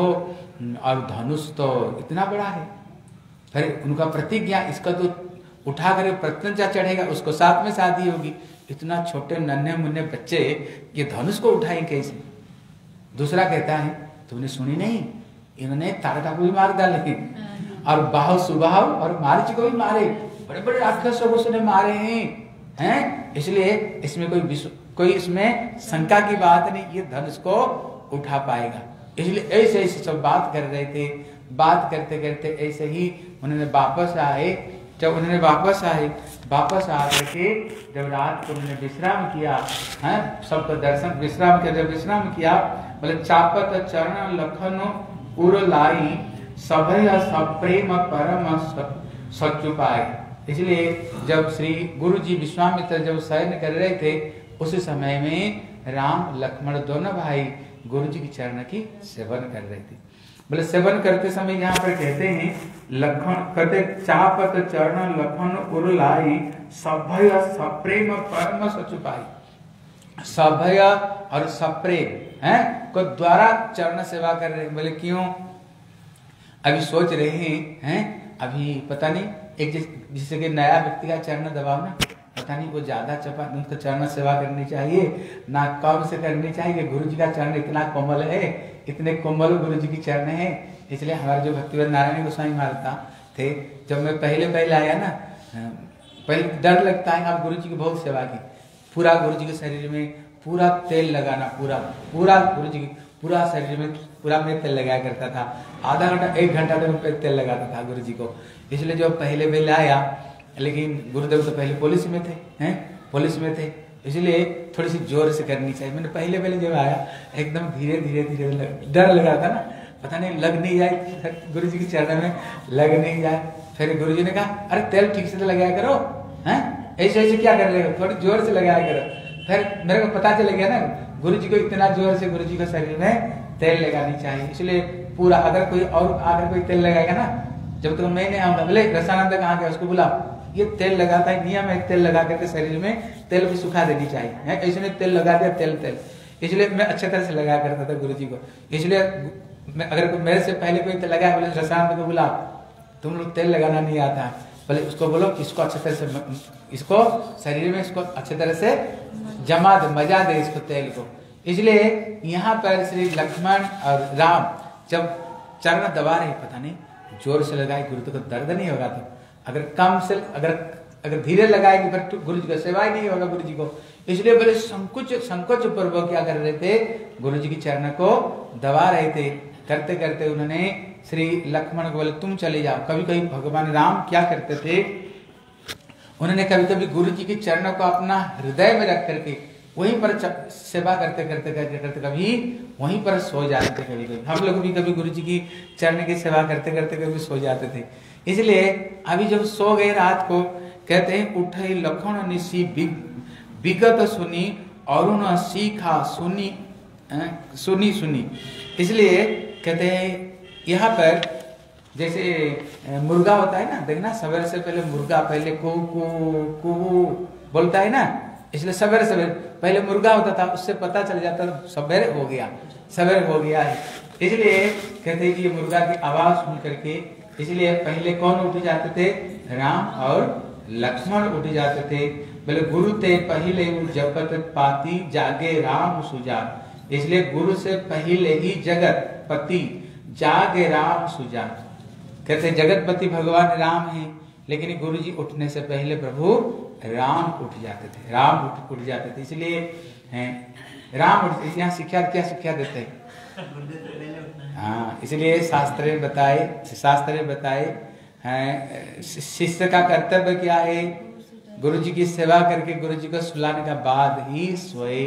और धनुष तो इतना बड़ा है, फिर उनका प्रतिज्ञा इसका तो उठा कर प्रत्यंचा चढ़ेगा, उसको साथ में शादी होगी, इतना छोटे नन्हे मुन्ने बच्चे ये धनुष को उठाए कैसे। दूसरा कहता है तुमने सुनी नहीं, इन्होंने तारका को भी मार डाले और बाहु सुबाहु और मारीच को भी मारे, बड़े बड़े राक्षसों को उसने मारे हैं हैं इसलिए इसमें कोई कोई इसमें शंका की बात नहीं, ये धनुष को उठा पाएगा। इसलिए ऐसे ऐसे सब बात कर रहे थे। बात करते करते ऐसे ही उन्होंने वापस आए, जब उन्होंने वापस आए वापस आ करके जब रात को उन्होंने विश्राम किया, है सबको दर्शन विश्राम किया, जब विश्राम किया बोले चापत चरण लखन उर लाई सभय सप्रेम परम सचुपाए। इसलिए जब श्री गुरु जी विश्वामित्र जब शयन कर रहे थे उसी समय में राम लक्ष्मण दोनों भाई गुरु जी की चरण की सेवन कर रहे थे। बोले सेवन करते समय यहाँ पर कहते हैं लखन कहते चापत चरण लखन उरलाई सभय सप्रेम परम सचुपाई। सभय और सप्रेम है को द्वारा चरण सेवा कर रहे हैं। बोले क्यों, अभी सोच रहे हैं हैं अभी पता नहीं एक जिससे कि नया व्यक्ति का चरण दबाव ना, पता नहीं वो ज्यादा चपा उनका चरण सेवा करनी चाहिए ना कम से करनी चाहिए। गुरु जी का चरण इतना कोमल है, इतने कोमल गुरु जी की चरण है। इसलिए हमारे जो भक्तिवेद नारायण गोस्वामी महाराज थे, जब मैं पहले पहले आया ना पहले डर लगता है। आप गुरु जी की बहुत सेवा की, पूरा गुरु जी के शरीर में पूरा तेल लगाना, पूरा पूरा गुरु जी की पूरा शरीर में पूरा मैं तेल लगाया करता था। आधा घंटा एक घंटा तक मैं तेल लगाता था गुरु जी को। इसलिए जो पहले पहले आया, लेकिन गुरुदेव तो पहले पुलिस में थे, हैं पुलिस में थे, इसलिए थोड़ी सी जोर से करनी चाहिए। मैंने पहले पहले जब आया एकदम धीरे धीरे धीरे लग, डर लगा था ना, पता नहीं लग नहीं जाए गुरु जी के चरण में, लग नहीं जाए। फिर गुरु जी ने कहा अरे तेल ठीक से तो लगाया करो, हैं ऐसे ऐसे क्या कर रहे हो, थोड़ी जोर से लगाया करो। फिर मेरे को पता चल गया ना गुरु जी को इतना जोर से गुरु जी के शरीर में तेल लगानी चाहिए। इसलिए पूरा, अगर कोई और आकर कोई तेल लगाएगा ना, जब तक तो मैं नहीं आऊंगा, बोले रसानंद कहाँ गया, उसको बुलाओ, ये तेल लगाता है, नियम है तेल लगा करके शरीर में तेल को सुखा देनी चाहिए। ऐसे में तेल लगा दिया, तेल तेल इसलिए मैं अच्छे तरह से लगाया करता था गुरु जी को। इसलिए मैं अगर मेरे से पहले कोई तेल लगाया, बोले रसानंद को बुलाओ, तुम लोग तेल लगाना नहीं आता है, बोले उसको बोलो इसको अच्छे तरह से, इसको शरीर में इसको अच्छे तरह से जमा दे, मजा दे इसको तेल को। इसलिए यहाँ पर श्री लक्ष्मण और राम जब चरण दबा रहे, पता नहीं जोर से लगाए गुरु को दर्द नहीं होगा, तो अगर कम से अगर अगर धीरे लगाएगी फिर गुरु जी का सेवा ही नहीं होगा गुरु जी को। इसलिए बड़े संकोच संकोच पूर्वक क्या कर रहे थे, गुरु जी की चरण को दबा रहे थे। करते करते उन्होंने श्री लक्ष्मण को बोले तुम चले जाओ। कभी कभी भगवान राम क्या करते थे, उन्होंने कभी कभी गुरु जी के चरणों को अपना हृदय में रख करके वहीं पर सेवा करते करते करते करते कभी वहीं पर सो जाते थे। कभी कभी हम लोग भी कभी गुरु जी की चरण की सेवा करते करते कभी सो जाते थे। इसलिए अभी जब सो गए रात को, कहते हैं उठे लखन निशी विगत सुनी और न सीखा सुनी सुनी सुनी। इसलिए कहते हैं यहाँ पर जैसे मुर्गा होता है ना, देखना सवेरे से पहले मुर्गा पहले कू कू कू बोलता है ना, इसलिए सवेरे सवेरे पहले मुर्गा होता था, उससे पता चल जाता था सवेरे हो गया, सवेरे हो गया है। इसलिए कहते हैं कि ये मुर्गा की आवाज सुन करके, इसलिए पहले कौन उठ जाते थे, राम और लक्ष्मण उठ जाते थे। बोले गुरु ते पहले जगत पाती जागे राम सुजा। इसलिए गुरु से पहले ही जगत पति जागे राम सुजा। कहते जगतपति भगवान राम है, लेकिन गुरु जी उठने से पहले प्रभु राम उठ जाते थे, राम उठ उठ जाते थे। इसलिए हैं राम उठ, यहाँ शिक्षा क्या शिक्षा देते हैं, हाँ इसलिए शास्त्र बताए शास्त्र बताए हैं शिष्य का कर्तव्य क्या है, गुरु जी की सेवा करके गुरु जी को सुलाने का बाद ही सोए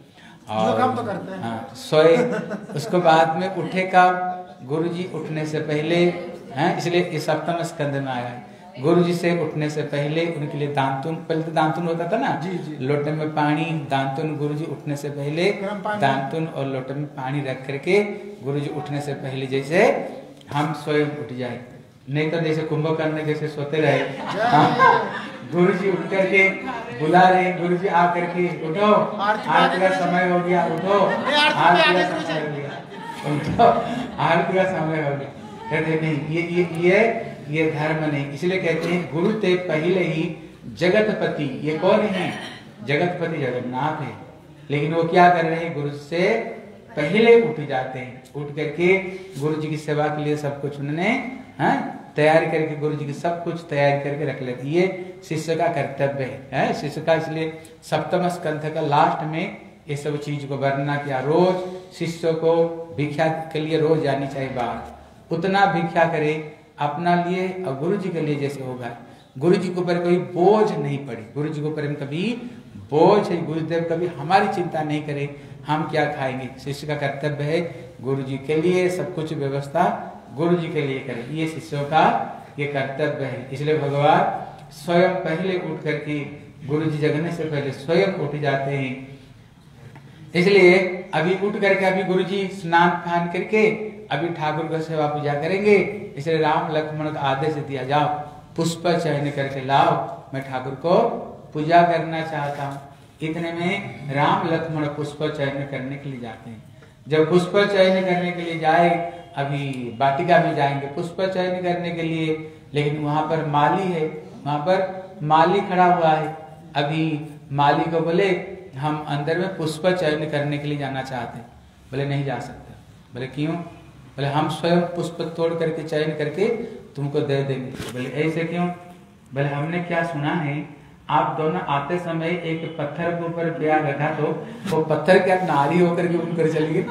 और काम तो करते हैं। हाँ सोए, उसको बाद में उठेगा गुरु जी उठने से पहले हैं। इसलिए इस सप्तम स्कंद में आया है, गुरु जी से उठने से पहले उनके लिए दांतुन, पहले तो दांतुन होता था ना, जी, जी। लोटे में पानी, दांतुन गुरु जी उठने से पहले दांतुन और लोटे में पानी रख करके गुरु जी उठने से पहले जैसे हम स्वयं उठ जाए, नहीं तो जैसे कुंभकर्ण जैसे सोते रहे। गुरु जी उठ करके बुला रहे, गुरु जी आ करके उठो, आरती का समय हो गया, उठो आरती का समय हो गया, उठो आरती का समय हो गया। कहते नहीं ये ये ये ये धर्म नहीं। इसलिए कहते हैं गुरु ते पहले ही जगतपति, ये कौन है, जगतपति जगन्नाथ है, लेकिन वो क्या कर रहे हैं, गुरु से पहले उठ जाते हैं। उठ करके गुरु जी की सेवा के लिए सब कुछ उन्होंने हाँ तैयारी करके गुरु जी की सब कुछ तैयारी करके रख लेते। ये शिष्य का कर्तव्य है, शिष्य का। इसलिए सप्तम स्कंध का लास्ट में ये सब चीज को वर्णना किया। रोज शिष्य को भिक्षा के लिए रोज जानी चाहिए बाहर, उतना भिक्षा करे अपना लिए और गुरु जी के लिए जैसे होगा। गुरु जी के ऊपर कोई बोझ नहीं पड़ी, गुरु जी के ऊपर कभी बोझ है, गुरुदेव कभी हमारी चिंता नहीं करे हम क्या खाएंगे। शिष्य का कर्तव्य है गुरु जी के लिए सब कुछ व्यवस्था गुरु जी के लिए करे, ये शिष्यों का ये कर्तव्य है। इसलिए भगवान स्वयं पहले उठ करके गुरु जी जगने से पहले स्वयं उठ जाते हैं। इसलिए अभी उठ करके अभी गुरु जी स्नान फान करके अभी ठाकुर का सेवा पूजा करेंगे। इसलिए राम लक्ष्मण का आदेश दिया, जाओ पुष्प चयन करके लाओ, मैं ठाकुर को पूजा करना चाहता हूँ। इतने में राम लक्ष्मण पुष्प चयन करने के लिए जाते हैं। जब पुष्प चयन करने के लिए जाए, अभी वाटिका में जाएंगे पुष्प चयन करने के लिए, लेकिन वहां पर माली है, वहां पर माली खड़ा हुआ है। अभी माली को बोले हम अंदर में पुष्प चयन करने के लिए जाना चाहते हैं। बोले नहीं जा सकते। बोले क्यों? बोले हम स्वयं पुष्प तोड़ करके चयन करके तुमको दे देंगे। बोले ऐसे क्यों? बोले हमने क्या सुना है, आप दोनों आते समय एक पत्थर के ऊपर पैर रखा तो वो पत्थर क्या नारी होकर के उनकर चली गई।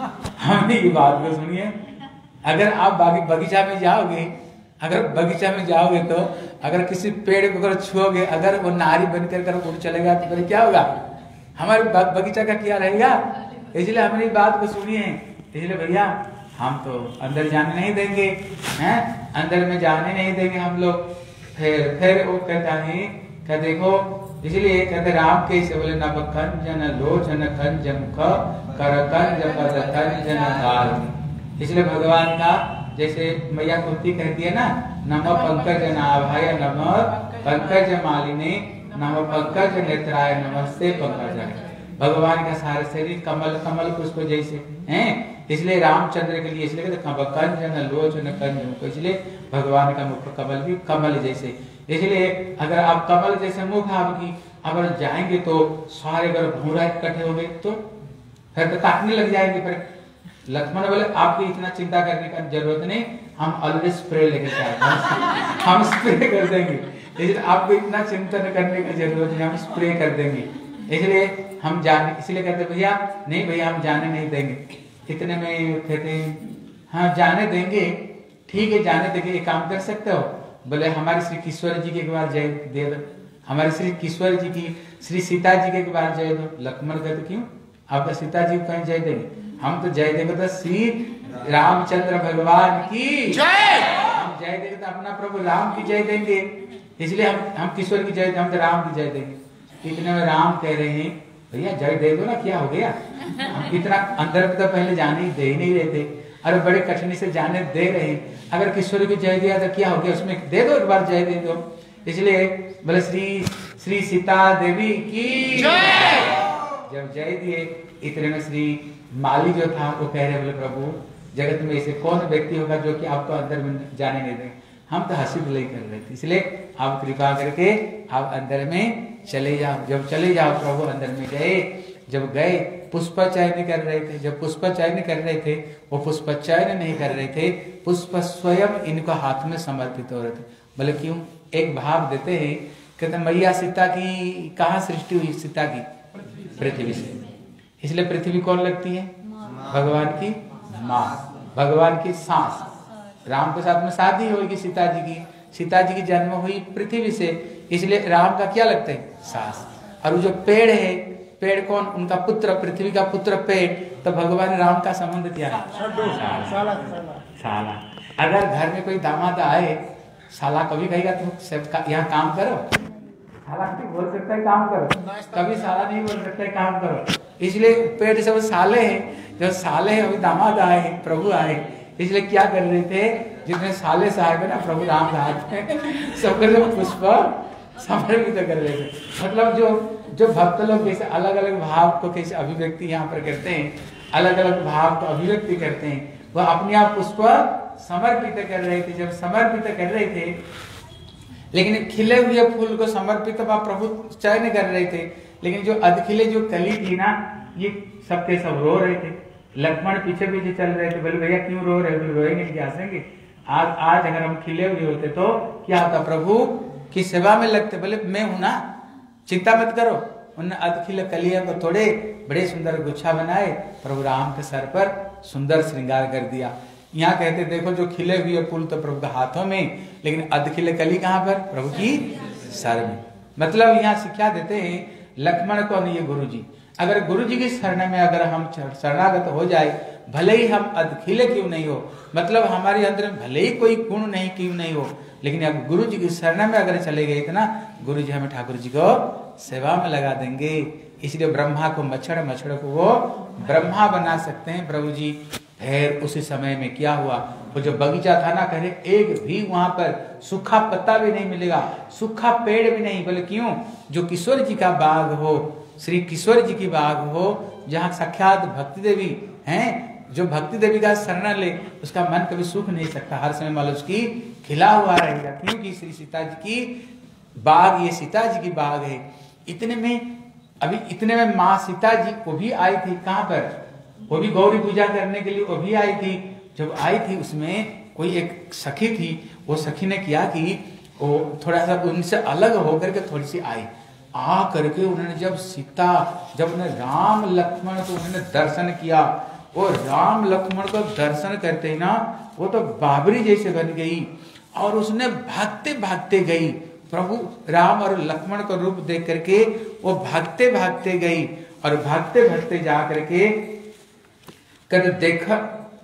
हमने ये बात को सुनिए, अगर आप बागी बगीचा में जाओगे, अगर बगीचा में जाओगे तो अगर किसी पेड़ को अगर छुओगे, अगर वो नारी बनकर कर उड़ चलेगा तो फिर क्या होगा, हमारे बगीचा का क्या रहेगा। इसलिए हमने बात को सुनी है, इसलिए भैया हम तो अंदर जाने नहीं देंगे, हैं अंदर में जाने नहीं देंगे हम लोग। फिर फिर वो कहता है क्या देखो, इसलिए कहते राम कैसे बोले नभ कंजन लोचन कंज मुख कर कंज पद कंजन काल। इसलिए भगवान का जैसे मैया कुर्ती कहती है ना, नम पंकज नाभाय नम पंकज मालिनी नम पंकज नेत्राय नमस्ते पंकज। भगवान का सारे शरीर कमल कमल पुष्प जैसे हैं, इसलिए रामचंद्र के लिए इसलिए कंजन लोचन कंज मुख, इसलिए भगवान का मुख कमल भी कमल जैसे। इसलिए अगर आप कमल जैसे मुख आपकी अगर जाएंगे तो सारे अगर भूरा इकट्ठे हो गए तो फिर तो काटने लग जाएंगे। फिर लक्ष्मण बोले आपकी इतना चिंता करने का जरूरत नहीं, हम ऑलरेडी स्प्रे लेके जाएंगे, हम स्प्रे कर देंगे, इसलिए आपको इतना चिंतन करने की जरूरत नहीं, हम स्प्रे कर देंगे। इसलिए हम जाने, इसलिए कहते भैया नहीं भैया हम जाने नहीं देंगे। इतने में कहते हाँ जाने देंगे, ठीक है जाने देंगे, एक काम कर सकते हो, बोले हमारे श्री किशोर जी के एक बार जय दे दो, हमारे श्री किशोर जी की श्री सीता जी के एक बार जय दो। लक्ष्मण कहते क्यों आप तो सीता जी को कहीं जय देंगे, हम तो जय देंगे तो श्री रामचंद्र भगवान की जय, हम जय देंगे तो अपना प्रभु राम की जय देंगे, इसलिए हम हम किशोर की जय, हम तो राम की जय देंगे। इतने में राम कह रहे हैं भैया जय दे दो ना, क्या हो गया, हम इतना अंदर तो पहले जाने ही दे ही नहीं रहे थे, अरे बड़े कठिनाई से जाने दे रहे, अगर किशोर की जय दिया तो क्या हो गया, उसमें दे दो एक बार जय दे दो। इसलिए बोले श्री श्री सीता देवी की जय, जब जय दिए इतने में श्री माली जो था वो कह रहे बोले प्रभु जगत में ऐसे कौन व्यक्ति होगा जो कि आपको अंदर में जाने नहीं देंगे, हम तो हंसी बुलाई कर रहे थे, इसलिए आप कृपा करके आप अंदर में चले जाओ। जब चले जाओ प्रभु अंदर में गए, जब गए पुष्प चयन कर रहे थे, जब पुष्प चयन कर रहे थे वो पुष्प चयन नहीं कर रहे थे, पुष्प स्वयं इनको हाथ में समर्पित हो रहे थे। बोले क्यों, एक भाव देते हैं, कहते मैया सीता की कहाँ सृष्टि हुई, सीता की पृथ्वी से, इसलिए पृथ्वी कौन लगती है, भगवान की माँ, भगवान की सांस। राम के साथ में शादी होगी सीता जी की, सीता जी की जन्म हुई पृथ्वी से, इसलिए राम का क्या लगता है, सांस। और वो जो पेड़ है, पेड़ कौन, उनका पुत्र, पृथ्वी का पुत्र पेड़, तो भगवान राम का संबंध क्या है, साला, साला। अगर घर में कोई दामाद आए, साला कभी कहेगा तुम यहाँ काम करो, साला बोल सकता है काम करो, कभी साला नहीं बोल सकता है काम करो, इसलिए पेड़ सब साले हैं, जब साले हैं अभी दामाद आए, प्रभु आए, इसलिए क्या कर रहे थे, जितने साले साहब है ना प्रभु राम के हाथ में सब पुष्प समर्पित कर रहे थे। मतलब जो जो भक्त लोग कैसे अलग अलग भाव को कैसे अभिव्यक्ति यहाँ पर करते हैं, अलग अलग भाव को अभिव्यक्ति करते हैं, वह अपने आप पुष्प समर्पित कर रहे थे। जब समर्पित कर रहे थे, लेकिन खिले हुए फूल को समर्पित प्रभु चयन कर रहे थे, लेकिन जो अधखिले जो कली थी ना, ये सबके सब रो रहे थे। लक्ष्मण पीछे पीछे चल रहे थे, बोले भैया क्यों रो रहे हो, रोएंगे क्या हंसेंगे, आज आज अगर हम खिले हुए होते तो क्या होता, प्रभु की सेवा में लगते, बोले मैं हूं ना, चिंता मत करो। उन्होंने अधखिल कलिया को तोड़े, बड़े सुंदर गुच्छा बनाए, प्रभु राम के सर पर सुंदर श्रृंगार कर दिया। यहाँ कहते देखो जो खिले हुए फूल तो प्रभु के हाथों में, लेकिन अधखिले कली कहाँ पर, प्रभु की सर में। मतलब यहाँ शिक्षा देते हैं लक्ष्मण को नहीं, ये गुरु जी, अगर गुरु जी की शरण में अगर हम शरणागत हो जाए, भले ही हम अधखिले क्यों नहीं हो, मतलब हमारे अंदर भले ही कोई गुण नहीं क्यों नहीं हो, लेकिन अब गुरु जी की शरण में अगर चले गए ना, गुरु जी हमें ठाकुर जी को सेवा में लगा देंगे। इसलिए ब्रह्मा को मच्छर, मच्छर को वो ब्रह्मा बना सकते हैं प्रभु जी। फिर उसी समय में क्या हुआ, वो जो बगीचा था ना, कहे एक भी वहां पर सूखा पत्ता भी नहीं मिलेगा, सूखा पेड़ भी नहीं। बोले क्यों, जो किशोर जी का बाग हो, श्री किशोर जी की बाग हो, जहाँ साक्षात भक्ति देवी हैं, जो भक्ति देवी का शरण ले उसका मन कभी सूख नहीं सकता, हर समय माल उसकी खिला हुआ रहेगा, क्योंकि श्री सीता जी की बाग, ये सीता जी की बाग है। इतने में अभी इतने में माँ सीता जी को भी आई थी, कहाँ पर, वो भी गौरी पूजा करने के लिए वो भी आई थी। जब आई थी उसमें कोई एक सखी थी, वो सखी ने किया कि वो थोड़ा सा उनसे अलग होकर के थोड़ी सी आई, आ करके उन्होंने जब सीता, जब उन्हें राम लक्ष्मण को उन्होंने दर्शन किया, वो राम लक्ष्मण को दर्शन करते ही ना वो तो बाबरी जैसे बन गई, और उसने भागते भागते गई, प्रभु राम और लक्ष्मण का रूप देख करके वो भागते भागते गई, और भागते भागते जा करके कर देखा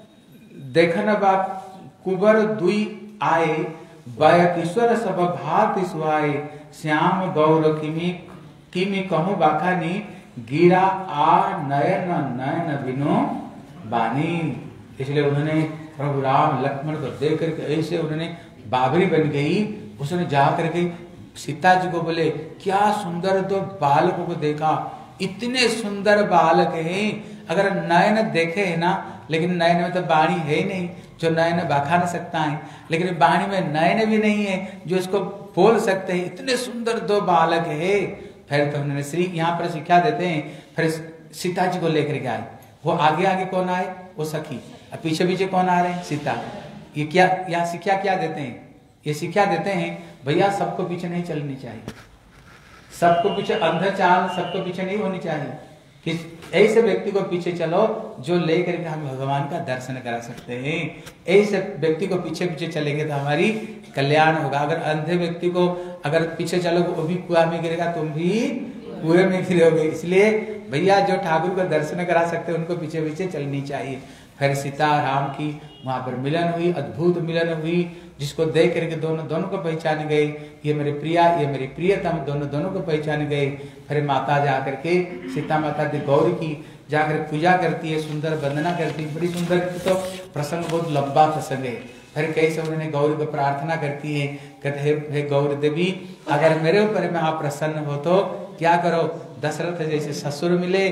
देखन बा कुबर दुई आए, बायकिश्वर सब भात सुहाए, श्याम गौर किमी किमी कहूं बाखानी, गिरा आ नयन नयन बिनो बानी। इसलिए उन्होंने प्रभु राम लक्ष्मण को देख करके ऐसे उन्होंने बाबरी बन गई। उसने जा करके सीता जी को बोले, क्या सुंदर तो बालकों को देखा, इतने सुंदर बालक हैं, अगर नयन देखे है ना, लेकिन नयन में तो वाणी है ही नहीं जो नयन बखा न सकता है, लेकिन वाणी में नयन भी नहीं है जो इसको बोल सकते हैं, इतने सुंदर दो बालक है। फिर तो उन्होंने श्री यहाँ पर शिक्षा देते हैं, फिर सीता जी को लेकर के आए, वो आगे आगे कौन आए, वो सखी, और पीछे पीछे कौन आ रहे हैं, सीता। ये क्या यहाँ शिक्षा क्या देते हैं, ये शिक्षा देते हैं भैया सबको पीछे नहीं चलनी चाहिए, सबको पीछे अंधा चाल सबको पीछे नहीं होनी चाहिए, कि ऐसे व्यक्ति को पीछे चलो जो लेकर के हम भगवान का दर्शन करा सकते हैं, ऐसे व्यक्ति को पीछे पीछे चलेंगे तो हमारी कल्याण होगा। अगर अंधे व्यक्ति को अगर पीछे चलोगे वो भी कुआं में गिरेगा, तुम भी कुएं में गिरोगे। इसलिए भैया जो ठाकुर को दर्शन करा सकते हैं उनको पीछे पीछे चलनी चाहिए। फिर सीता राम की वहां पर मिलन हुई, अद्भुत मिलन हुई, जिसको देख करके दोनों दोनों को पहचान गए, ये मेरे प्रिया ये मेरी प्रियतम, दोनों दोनों को पहचान गए। फिर माता जा करके सीता माता गौरी की जाकर पूजा करती है, सुंदर वंदना करती है, बड़ी सुंदर। तो प्रसंग बहुत लंबा प्रसंग है। फिर कैसे उन्होंने गौरी को प्रार्थना करती है, कहते हे गौरी देवी, अगर मेरे ऊपर में आप प्रसन्न हो तो क्या करो, दशरथ जैसे ससुर मिले,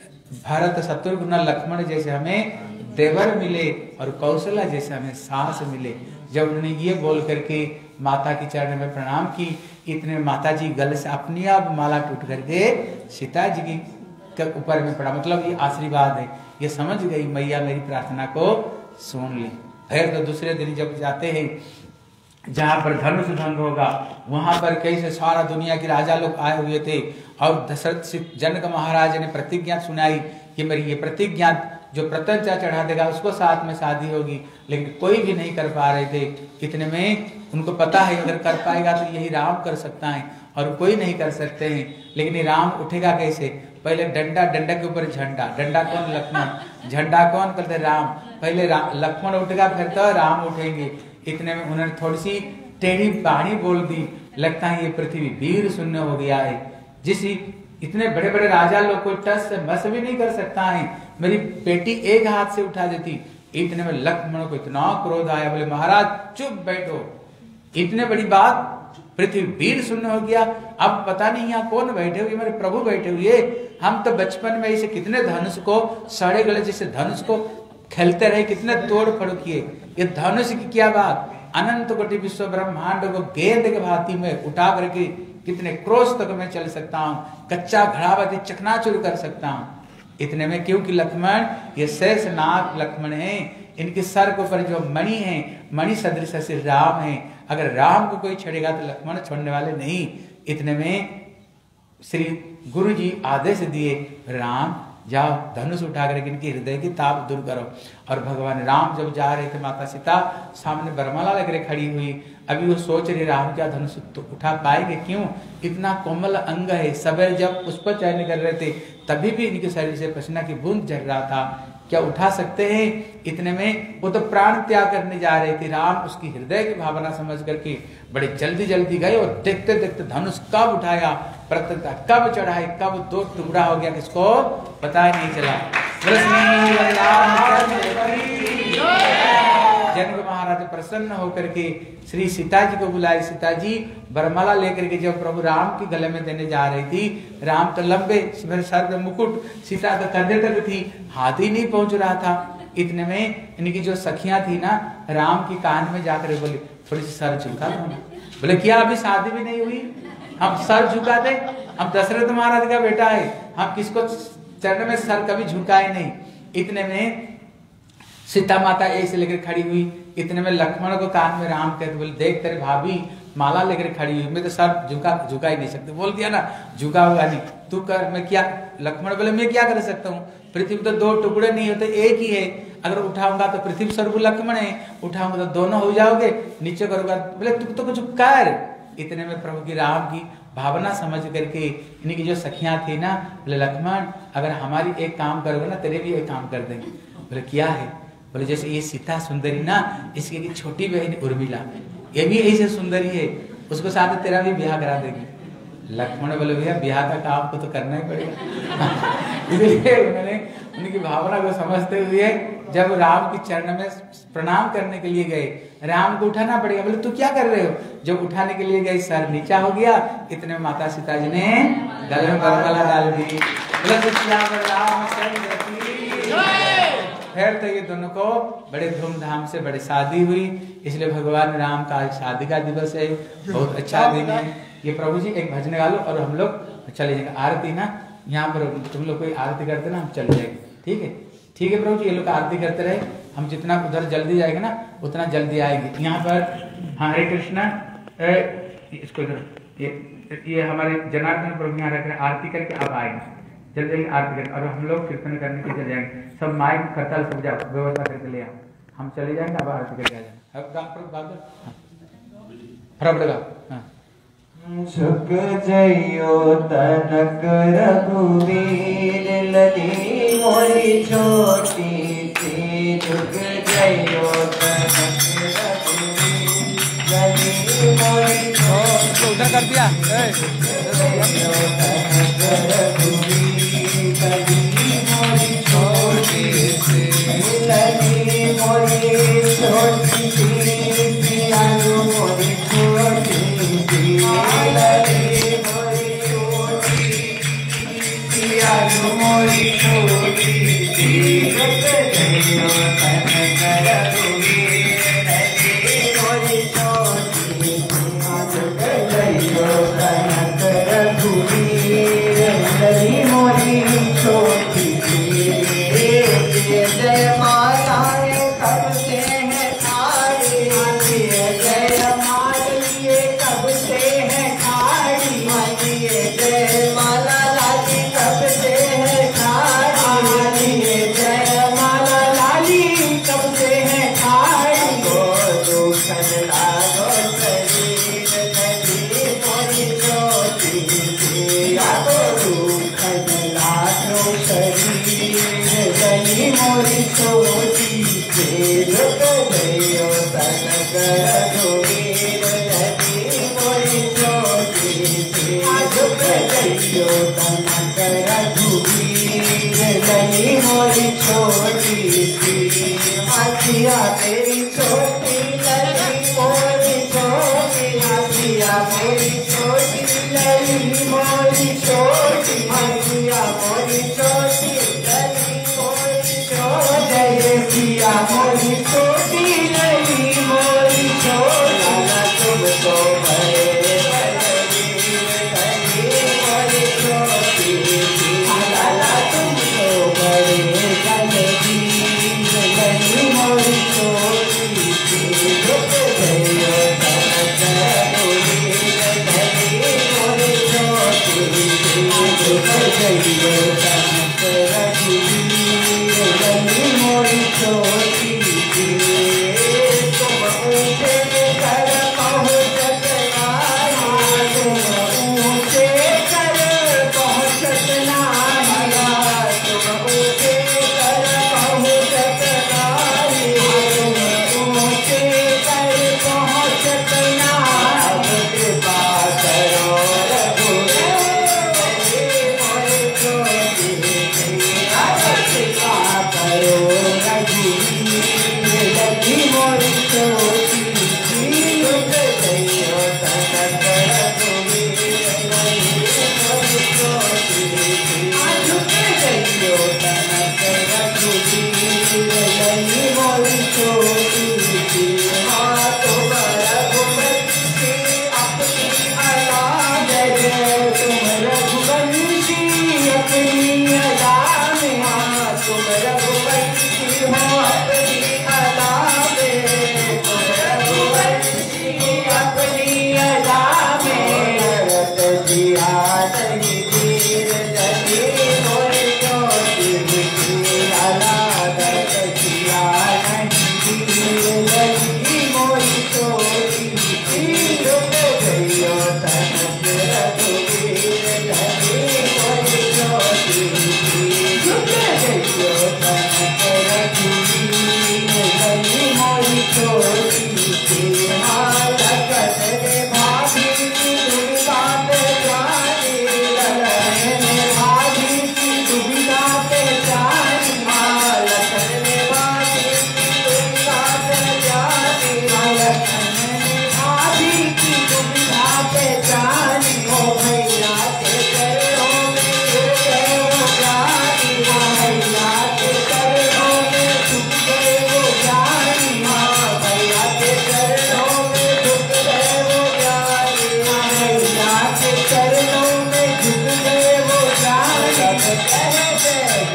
भरत शत्रुघ्न लक्ष्मण जैसे हमें देवर मिले, और कौशल्या जैसे हमें सास मिले। जब उन्होंने ये बोल करके माता की चरण में प्रणाम की, इतने माता जी गले से अपनी आप माला टूट करके सीता जी की के ऊपर में पड़ा, मतलब ये आशीर्वाद है, ये समझ गई मैया मेरी प्रार्थना को सुन ली। फिर तो दूसरे दिन जब जाते हैं जहां पर धनुष भंग होगा, वहां पर कैसे सारा दुनिया के राजा लोग आए हुए थे, और दशरथ जनक महाराज ने प्रतिज्ञा सुनाई कि मेरी ये प्रतिज्ञा जो प्रत्यंचा चढ़ा देगा उसको साथ में शादी होगी, लेकिन कोई भी नहीं कर पा रहे थे। इतने में उनको पता है अगर कर पाएगा तो यही राम कर सकता है, और कोई नहीं कर सकते हैं। लेकिन ये राम उठेगा कैसे, पहले डंडा, डंडा के ऊपर झंडा, डंडा कौन, लक्ष्मण, झंडा कौन करते, राम। पहले लक्ष्मण उठेगा फिर तो राम उठेंगे। इतने में उन्होंने थोड़ी सी टेढ़ी बाणी बोल दी, लगता है ये पृथ्वी वीर शून्य हो गया है, जिस इतने बड़े बड़े राजा लोग को टस से मस भी नहीं कर सकता है, मेरी बेटी एक हाथ से उठा देती। इतने में लक्ष्मण को इतना क्रोध आया, बोले महाराज चुप बैठो, इतने बड़ी बात, पृथ्वी वीर शून्य हो गया, अब पता नहीं यहाँ कौन बैठे हुए, मेरे प्रभु बैठे हुए। हम तो बचपन में ऐसे कितने धनुष को सड़े गले जैसे धनुष को खेलते रहे, कितने तोड़ फोड़ किए, ये धनुष की क्या बात, अनंत कोटि विश्व ब्रह्मांड को गेंद के भांति में उठा करके कितने क्रोश तक मैं चल सकता हूँ, कच्चा घड़ावती चकनाचूर कर सकता हूँ। इतने में क्योंकि लक्ष्मण ये शेष नाग लक्ष्मण है, इनके सर के ऊपर जो मणि है, मणि सदृश श्री राम है, अगर राम को कोई छेड़ेगा तो लक्ष्मण छोड़ने वाले नहीं। इतने में श्री गुरु जी आदेश दिए, राम जाओ धनुष उठा करके इनके हृदय की ताप दूर करो। और भगवान राम जब जा रहे थे, माता सीता सामने बरमाला लेकर खड़ी हुई, अभी वो सोच रही राम क्या धनुष तो उठा पाएंगे, क्यों, इतना कोमल अंग है। सवेरे जब पुष्प चयन कर रहे थे तभी भी इनके शरीर से पसीना की बूंद झड़ रहा था, क्या उठा सकते हैं। इतने में वो तो प्राण त्याग करने जा रहे थे, राम उसकी हृदय की भावना समझ करके बड़े जल्दी जल्दी गए, और देखते देखते धनुष कब उठाया, प्रत्यता कब चढ़ाई, कब दो टुकड़ा हो गया किसको पता ही नहीं चला। जनक महाराज प्रसन्न होकर के श्री सीता जी को बुलाए। सीता जी बरमाला लेकर के जब प्रभु राम के गले में देने जा रही थी, राम तो लंबे सर में मुकुट, सीता तो कंधे तक थी, हाथ ही नहीं पहुंच रहा था। इतने में इनकी जो सखियां थी ना, राम की कान में जाकर बोली, थोड़ी सी सर झुका दो। बोले क्या अभी शादी भी नहीं हुई, हम सर झुका दे, हम दशरथ महाराज का बेटा है, हम किसको चरण में सर कभी झुकाए नहीं। इतने में सीता माता ऐसे लेकर खड़ी हुई। इतने में लक्ष्मण को कान में राम कहते बोले, देख तेरे भाभी माला लेकर खड़ी हुई, मैं तो सर झुका झुका ही नहीं सकते, बोल दिया ना झुका होगा नहीं, तू कर, मैं क्या, लक्ष्मण बोले मैं क्या कर सकता हूँ, पृथ्वी तो दो टुकड़े नहीं होते एक ही है, अगर उठाऊंगा तो पृथ्वी स्वरूप लक्ष्मण है, उठाऊंगा तो दोनों हो जाओगे, नीचे करूंगा, बोले तू तो कुछ कर। इतने में प्रभु की राम की भावना समझ करके इनकी जो सखियां थी ना, बोले लक्ष्मण अगर हमारी एक काम करोगे ना तेरे भी एक काम कर देंगे। बोले क्या है, बोले जैसे ये सीता सुंदरी ना, इसकी एक छोटी बहन उर्मिला ये भी ऐसे सुंदरी है, उसको साथ तेरा भी ब्याह करा देगी। लक्ष्मण बोले भैया ब्याह का काम को तो करना ही पड़ेगा। इसलिए उन्होंने उनकी भावना को समझते हुए जब राम की चरण में प्रणाम करने के लिए गए, राम को उठाना पड़ेगा, बोले तू क्या कर रहे हो, जब उठाने के लिए गए सर नीचा हो गया, इतने में माता सीता जी ने गले में गलगला डाल दी। फिर तो ये दोनों को बड़े धूमधाम से बड़े शादी हुई, इसलिए भगवान राम का शादी का दिवस है, बहुत अच्छा दिन है। ये प्रभु जी एक भजन गा लो और हम लोग चले जाएंगे आरती ना, यहाँ पर तुम लोग कोई आरती करते ना हम चले जाएंगे, ठीक है ठीक है प्रभु जी, ये लोग आरती करते रहे, हम जितना उधर जल्दी जाएंगे ना उतना जल्दी आएंगे। यहाँ पर हाँ हरे कृष्णा, इसको इधर ये ये हमारे जनार्दन प्रभु यहाँ रख रहे, आरती करके अब आएंगे, जल्दी आरती करके और हम लोग कीर्तन करने के चले जाएंगे, सब माइक करताल सब जाओ व्यवस्था करके ले आओ, हम चले जाएंगे, अब आरती करके आ जाएंगे। हाँ झुक जइयो तनक रघुवीर लली मोरी छोटी सी, झुक जइयो तनक रघुवीर लली मोरी छोटी, उधर कर दिया मोरी छोटी सी, लली मोरी छोटी सी, आलू मोरी छोटी Oh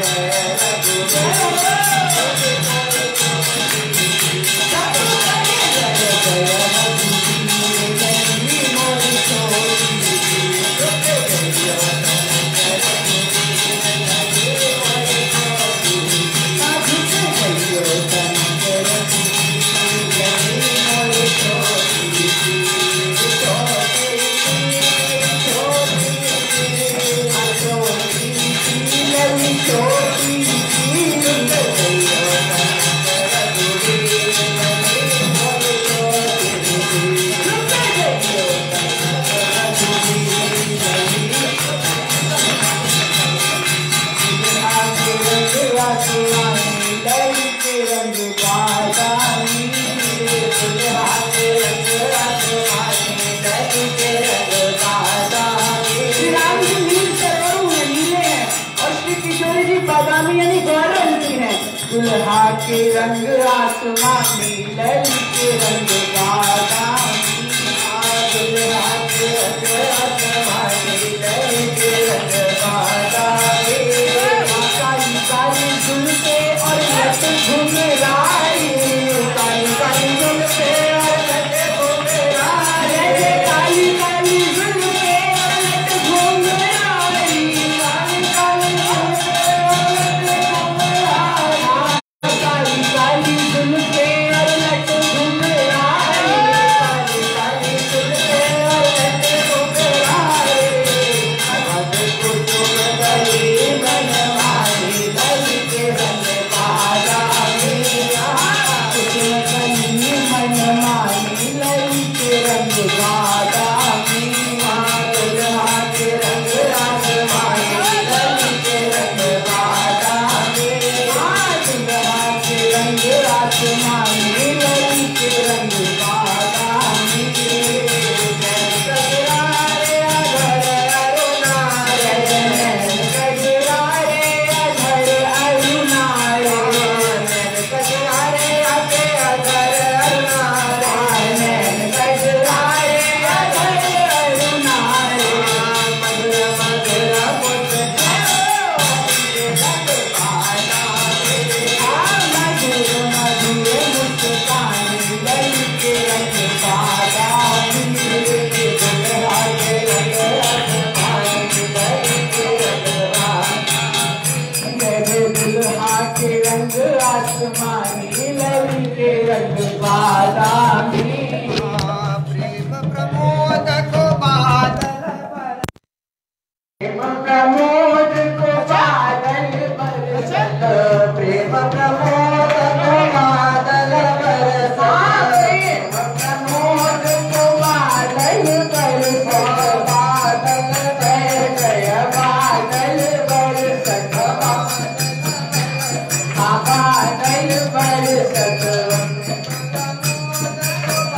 दुल्हा के रंग आसमानी लली के रंग बादामी, दुल्हा के रंग आसमानी लली के रंग बादामी, काली काली झुमके और लट घुंघराई, काली काली झुमके और लट घुंघराई, काली काली झुमके और लट घुंघराई, काली काली झुमके और लट घुंघराई, काली काली झुमके और लट घुंघराई, काली काली झुमके और लट घुंघराई, अब कुछ गई बनवाई लली के रंग बादामी, कुछ गई मनमानी लली के रंग बादामी, दुल्हा के रंग आसमानी लली के रंग बादामी, दुल्हा के रंग आसमानी लली के रंग बादामी, कजरा रे अधर अरुणारे, कजरा रे अधर अरुणारे, कजरा रे आके अधर अरुणारे, कजरा रे अधर अरुणारे, मधुर मधुर मुस्कान मधुर मधुर मुस्कान लली के रंग बादामी, दुल्हा के रंग आसमानी लली के रंग बादामी, दुल्हा के रंग आसमानी लली के रंग बादामी, प्रेम प्रमोद को बादल प्रेम प्रमोद को बादल बरसत, प्रेम प्रमोद को बादल बरसत, प्रेम प्रमोद को बादल बरसत, बादल बर गय बादल बरसत, बादल बरसत,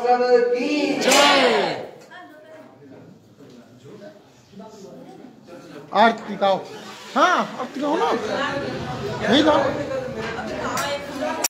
सब की जय। आरती गाओ। हाँ आरती गाओ ना, यही गाओ।